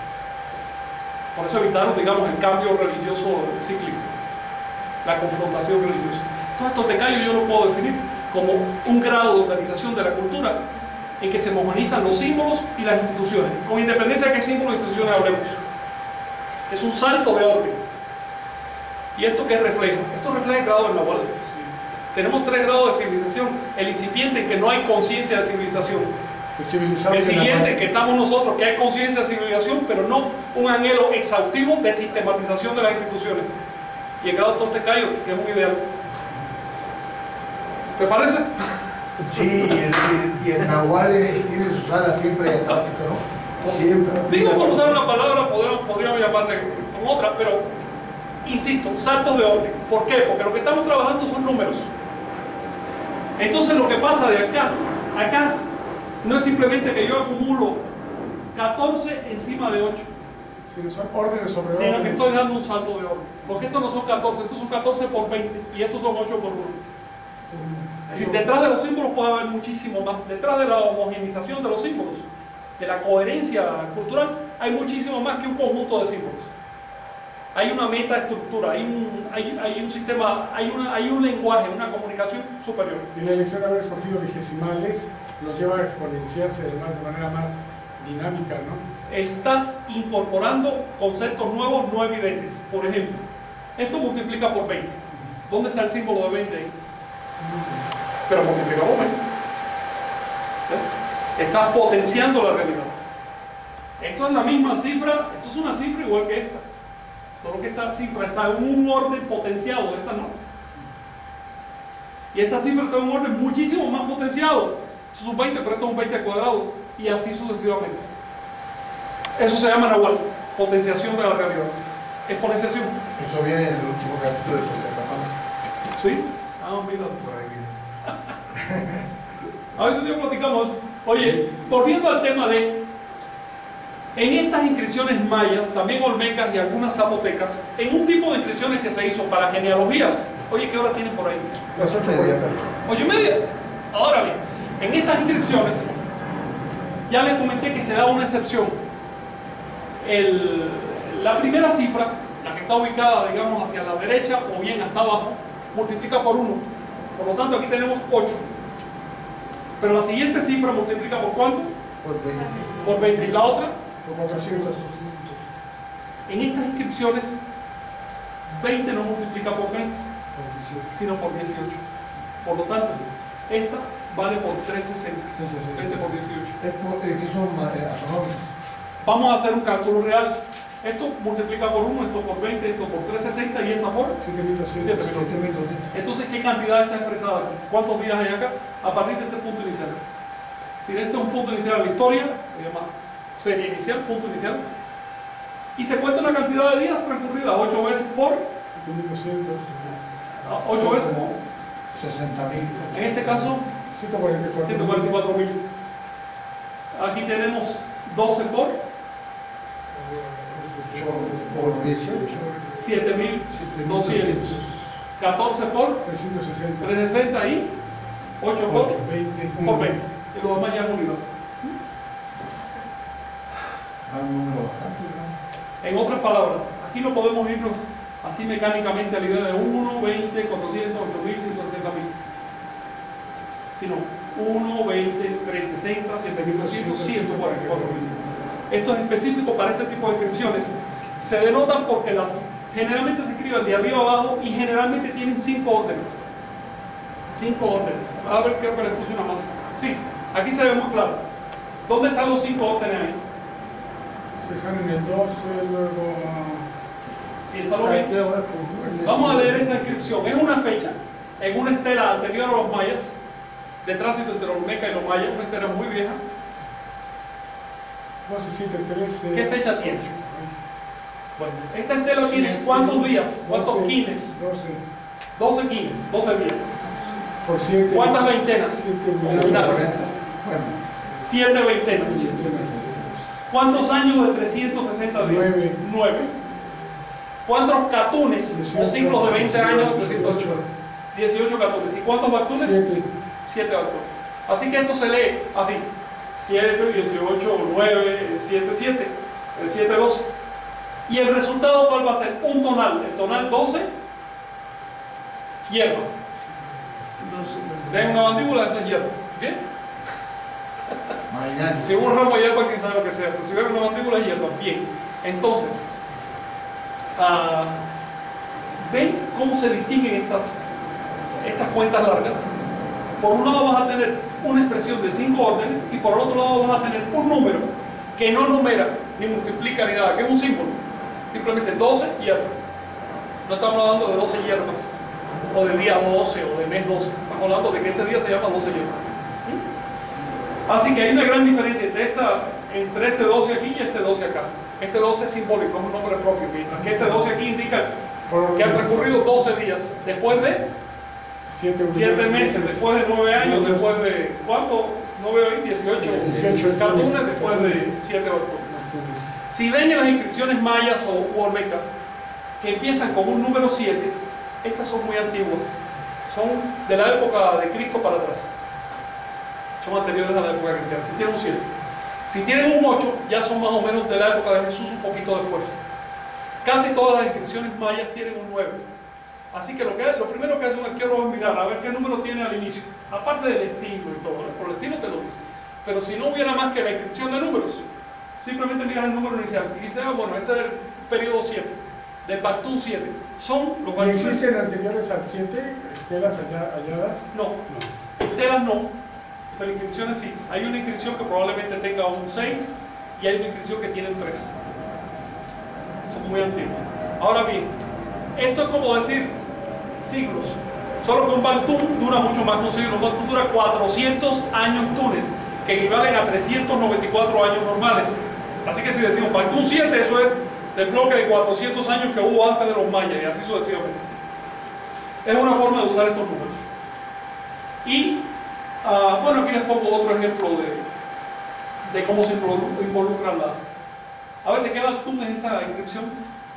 Por eso evitaron, digamos, el cambio religioso cíclico, la confrontación religiosa. Entonces, toltecayo yo lo puedo definir como un grado de organización de la cultura en que se homogenizan los símbolos y las instituciones, con independencia de qué símbolos e instituciones hablemos. Es un salto de orden. ¿Y esto qué refleja? Esto refleja el grado del Nahual. Tenemos tres grados de civilización. El incipiente, en que no hay conciencia de civilización. El siguiente, que estamos nosotros, que hay conciencia de civilización, pero no un anhelo exhaustivo de sistematización de las instituciones. Y el grado toltecayo, que es un ideal. ¿Te parece? Sí, y el, y el Nahual es- tiene sus alas siempre atrás, ¿no? Siempre. Digo, por usar una palabra, podríamos, podríamos llamarle con otra, pero insisto, saltos de orden. ¿Por qué? Porque lo que estamos trabajando son números. Entonces lo que pasa de acá a acá no es simplemente que yo acumulo catorce encima de ocho, Sí, son órdenes sobre sino que órdenes. estoy dando un salto de orden. Porque estos no son catorce, estos son catorce por veinte y estos son ocho por uno. Es decir, detrás de los símbolos puede haber muchísimo más. Detrás de la homogenización de los símbolos, de la coherencia cultural, hay muchísimo más que un conjunto de símbolos. Hay una metaestructura, hay un, hay, hay un sistema, hay, una, hay un lenguaje, una comunicación superior. Y la elección de haber escogido vigesimales los lleva a exponenciarse además de manera más dinámica, ¿no? Estás incorporando conceptos nuevos no evidentes. Por ejemplo, esto multiplica por veinte. ¿Dónde está el símbolo de veinte ahí? Pero multiplica por veinte. ¿Eh? Estás potenciando la realidad. Esto es la misma cifra, esto es una cifra igual que esta. Solo que esta cifra está en un orden potenciado, esta no. Y esta cifra está en un orden muchísimo más potenciado. Esto es un veinte, pero esto es un veinte cuadrado. Y así sucesivamente. Eso se llama Nahual, potenciación de la realidad. Exponenciación. Eso viene en el último capítulo de Costa ¿Sí? Ah, mira. por ahí viene. A ver si día platicamos. Oye, volviendo al tema de... En estas inscripciones mayas, también olmecas y algunas zapotecas, en un tipo de inscripciones que se hizo para genealogías. Oye, ¿qué hora tienen por ahí? Las ocho y media. Ocho y media. Ahora bien, en estas inscripciones, ya les comenté que se da una excepción. El, la primera cifra, la que está ubicada, digamos, hacia la derecha o bien hasta abajo, multiplica por uno. Por lo tanto, aquí tenemos ocho. Pero la siguiente cifra multiplica por ¿cuánto? Por veinte. Por veinte. ¿Y la otra? Por cuatrocientos. En estas inscripciones, veinte no multiplica por veinte, sino por dieciocho. Por lo tanto, esta vale por trescientos sesenta. veinte por dieciocho. Es por- eh, que son eh, astronómicos. Vamos a hacer un cálculo real. Esto multiplica por uno, esto por veinte, esto por trescientos sesenta y esta por... siete mil doscientos. siete mil. siete mil doscientos. Entonces, ¿qué cantidad está expresada aquí? ¿Cuántos días hay acá? A partir de este punto inicial. Si este es un punto inicial de la historia, se llama serie inicial, punto inicial, y se cuenta una cantidad de días transcurrida, ocho veces por... siete mil doscientos. ocho veces por... sesenta mil. En este caso, ciento cuarenta y cuatro. ciento cuarenta y cuatro mil. Aquí tenemos doce por Por dieciocho. siete mil doscientos. catorce por trescientos sesenta. trescientos sesenta y ocho por, veinte. por veinte. Y los demás ya han unido. Da un número bastante grande. En otras palabras, aquí no podemos irnos así mecánicamente a la idea de uno, veinte, cuatrocientos, ocho mil, ciento sesenta mil. Sino uno, veinte, trescientos sesenta, siete mil doscientos, ciento cuarenta y cuatro mil. Esto es específico para este tipo de inscripciones. Se denotan porque las generalmente se escriben de arriba abajo y generalmente tienen cinco órdenes. Cinco órdenes. A ver, creo que les puse una más. Sí, aquí se ve muy claro. ¿Dónde están los cinco órdenes ahí? Están en el doce, luego... Piénsalo bien. Vamos a leer esa inscripción. Es una fecha en una estela anterior a los mayas, de tránsito entre los olmeca y los mayas, una estela muy vieja. doce, siete, trece... ¿Qué fecha tiene? Bueno, esta estela tiene ¿cuántos días? ¿Cuántos doce, quines? doce. doce quines, doce días. Por siete. ¿Cuántas veintenas? siete Finales. Bueno, Siete veintenas. ¿Cuántos años de trescientos sesenta días? Nueve. Nueve. ¿Cuántos catunes o dieciocho. ciclos de veinte años de trescientos ocho? dieciocho catunes. ¿Y cuántos bactunes? siete. siete bactunes. Así que esto se lee así. siete, dieciocho, nueve, siete, siete. El siete, doce. ¿Y el resultado cuál va a ser? Un tonal. El tonal doce, hierba. Ven una mandíbula, eso es hierba. ¿Bien? marinal. Si un ramo de hierba, quién sabe lo que sea, pero si ven una mandíbula es hierba. Bien. Entonces, uh, ¿ven cómo se distinguen estas, estas cuentas largas? Por un lado vas a tener una expresión de cinco órdenes y por el otro lado vas a tener un número que no numera, ni multiplica, ni nada, que es un símbolo. Simplemente doce hierbas. No estamos hablando de doce hierbas, o de día doce, o de mes doce. Estamos hablando de que ese día se llama doce hierbas. ¿Mm? Así que hay una gran diferencia entre, esta, entre este doce aquí y este doce acá. Este doce es simbólico, es un nombre propio. Mientras que este doce aquí indica que han transcurrido doce días, después de siete, siete meses, después de nueve años, después de, ¿cuánto? No veo ahí, dieciocho, dieciocho catunes, después de siete bactunes. Si ven en las inscripciones mayas o olmecas que empiezan con un número siete, estas son muy antiguas, son de la época de Cristo para atrás, son anteriores a la época cristiana. Si tienen un siete, si tienen un ocho, ya son más o menos de la época de Jesús, un poquito después. Casi todas las inscripciones mayas tienen un nueve. Así que lo, que lo primero que hace un arqueólogo es mirar a ver qué número tiene al inicio, aparte del estilo y todo, por el estilo te lo dice. Pero si no hubiera más que la inscripción de números, simplemente miras el número inicial y dices, ah, bueno, este es el periodo siete, del Bactún siete. Son los ¿Y existen anteriores al siete, estelas halladas? No, no, estelas no, pero inscripciones sí. Hay una inscripción que probablemente tenga un seis y hay una inscripción que tiene un tres. Son muy antiguas. Ahora bien, esto es como decir siglos. Solo que un Bactún dura mucho más que un siglo. Un Bactún dura cuatrocientos años tunes, que equivalen a trescientos noventa y cuatro años normales. Así que si decimos Bactún siete, eso es del bloque de cuatrocientos años que hubo antes de los mayas, y así sucesivamente. Es una forma de usar estos números. Y, uh, bueno, aquí les pongo otro ejemplo de, de cómo se involucran las... A ver, ¿de qué Bactún es esa inscripción?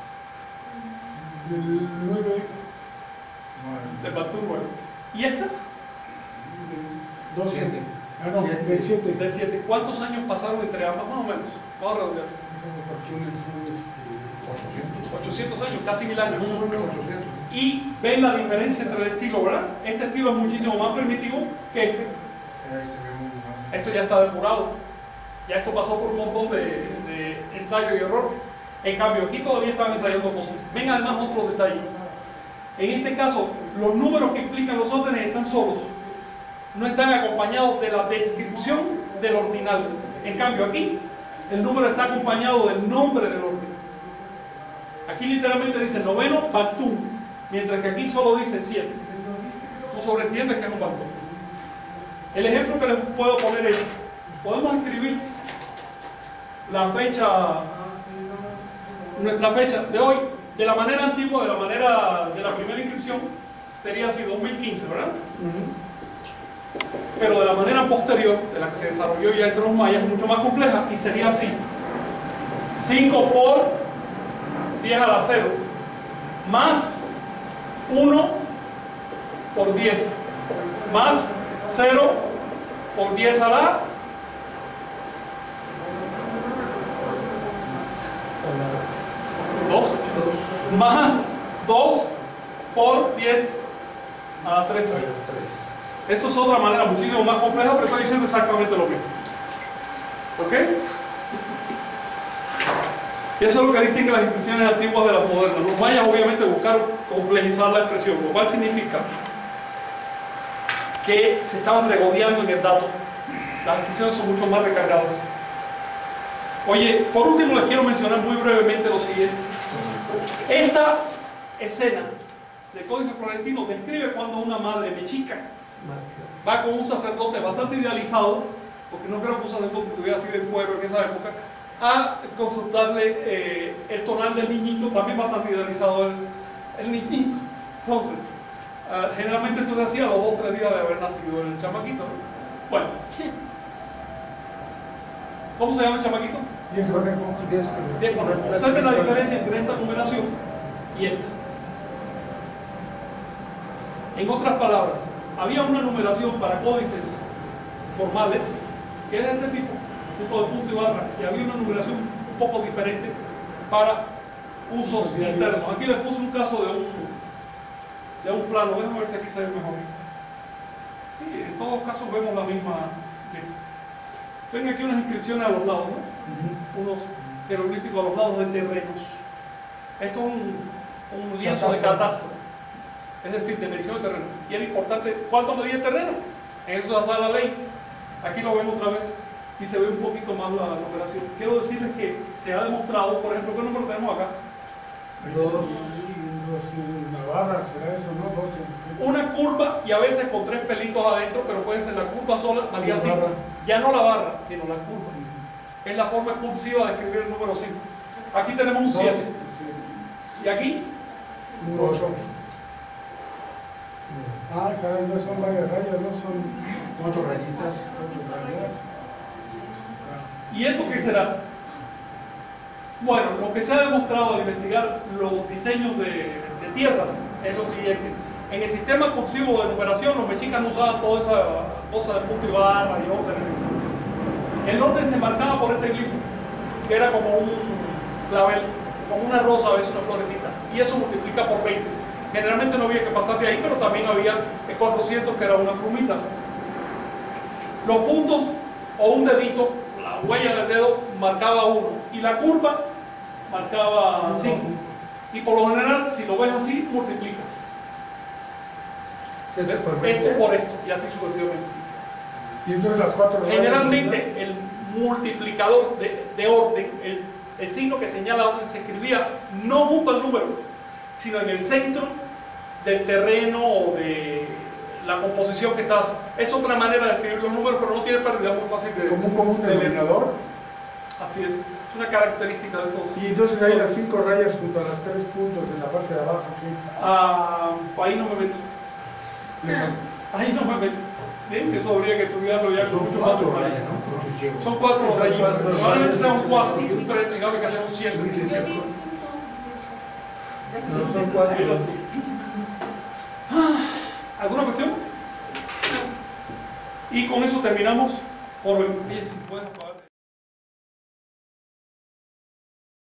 Del nueve. Del Bactún nueve. ¿Y esta? doce. Siete. Ah, no, Siete. del siete. Del siete. ¿Cuántos años pasaron entre ambas? Más o menos. Vamos a redondear. ochocientos. ochocientos años, casi mil años. ochocientos. Y ven la diferencia entre el estilo, ¿verdad? Este estilo es muchísimo más primitivo que este. Esto ya está depurado. Ya esto pasó por un montón de, de ensayo y error. En cambio, aquí todavía están ensayando cosas. Ven además otros detalles. En este caso, los números que implican los órdenes están solos. No están acompañados de la descripción del ordinal. En cambio, aquí, el número está acompañado del nombre del orden. Aquí literalmente dice noveno Bactún, mientras que aquí solo dice siete. Tú sobreentiendes que es un Bactún. El ejemplo que les puedo poner es, podemos escribir la fecha, nuestra fecha de hoy, de la manera antigua, de la manera de la primera inscripción, sería así, dos mil quince, ¿verdad? Pero de la manera posterior, de la que se desarrolló ya entre los mayas, es mucho más compleja y sería así: cinco por diez a la cero más uno por diez más cero por diez a la dos más dos por diez a la tres. Esto es otra manera muchísimo más compleja, pero estoy diciendo exactamente lo mismo. ¿Ok? Y eso es lo que distingue las inscripciones antiguas de las modernas. Los mayas obviamente buscaron complejizar la expresión, lo cual significa que se estaban regodeando en el dato. Las inscripciones son mucho más recargadas. Oye, por último les quiero mencionar muy brevemente lo siguiente. Esta escena del Códice Florentino describe cuando una madre mexica va con un sacerdote bastante idealizado, porque no creo que un sacerdote estuviera así de cuero en esa época, a consultarle eh, el tonal del niñito, también bastante idealizado el, el niñito. Entonces, uh, generalmente esto se hacía a los dos o tres días de haber nacido el chamaquito, ¿no? Bueno, ¿cómo se llama el chamaquito? diez conejos. diez conejos. Observen la diferencia entre esta numeración y esta. En otras palabras, había una numeración para códices formales que es de este tipo, tipo de punto y barra, y había una numeración un poco diferente para usos internos. Aquí les puse un caso de un, de un plano, déjame ver si aquí se ve mejor. Sí, en todos los casos vemos la misma. Ven aquí unas inscripciones a los lados, ¿no? Uh-huh. Unos jeroglíficos a los lados de terrenos. Esto es un, un lienzo de catastro, es decir, de medición de terreno. Y era importante, ¿cuánto medía el terreno? En eso se hace la ley. Aquí lo vemos otra vez y se ve un poquito más la numeración. Quiero decirles que se ha demostrado, por ejemplo, ¿qué número tenemos acá? Dos, una barra, será eso, ¿no? doce. Una curva y a veces con tres pelitos adentro, pero puede ser la curva sola, valía cinco. Barra. Ya no la barra, sino la curva. Es la forma cursiva de escribir el número cinco. Aquí tenemos un siete. ¿Y aquí? Un ocho. Ah, caray, no son varias rayas, no son... Cuatro rayitas. ¿Y esto qué será? Bueno, lo que se ha demostrado al investigar los diseños de, de tierras es lo siguiente. En el sistema cursivo de numeración, los mexicas no usaban toda esa cosa de punto y barra y orden. El orden se marcaba por este glifo, que era como un clavel, como una rosa, a veces una florecita, y eso multiplica por veinte. Generalmente no había que pasar de ahí, pero también había cuatrocientos, que era una plumita. Los puntos o un dedito, la huella del dedo marcaba uno, y la curva marcaba cinco. Y por lo general, si lo ves así, multiplicas. Esto por esto, y así sucesivamente. Y entonces las cuatro Generalmente el multiplicador de, de orden, el, el signo que señala orden, se escribía no junto al número, sino en el centro del terreno o de la composición que estás. Es otra manera de escribir los números, pero no tiene pérdida, muy fácil de... como un común de denominador. Así es, es una característica de todos. Y entonces hay las cinco rayas junto a las tres puntos en la parte de abajo. ¿Qué? Ah, ahí no me meto. Ahí no me meto. Bien, eso habría que estudiarlo ya con Son mucho cuatro más. rayas, ¿no? Son cuatro Son rayitas. cuatro Probablemente rayas. sea un cuatro, y un tres, digamos que sea un siete. No son cuatro. ¿Alguna cuestión? Y con eso terminamos por hoy. Oye, si puedes apagar.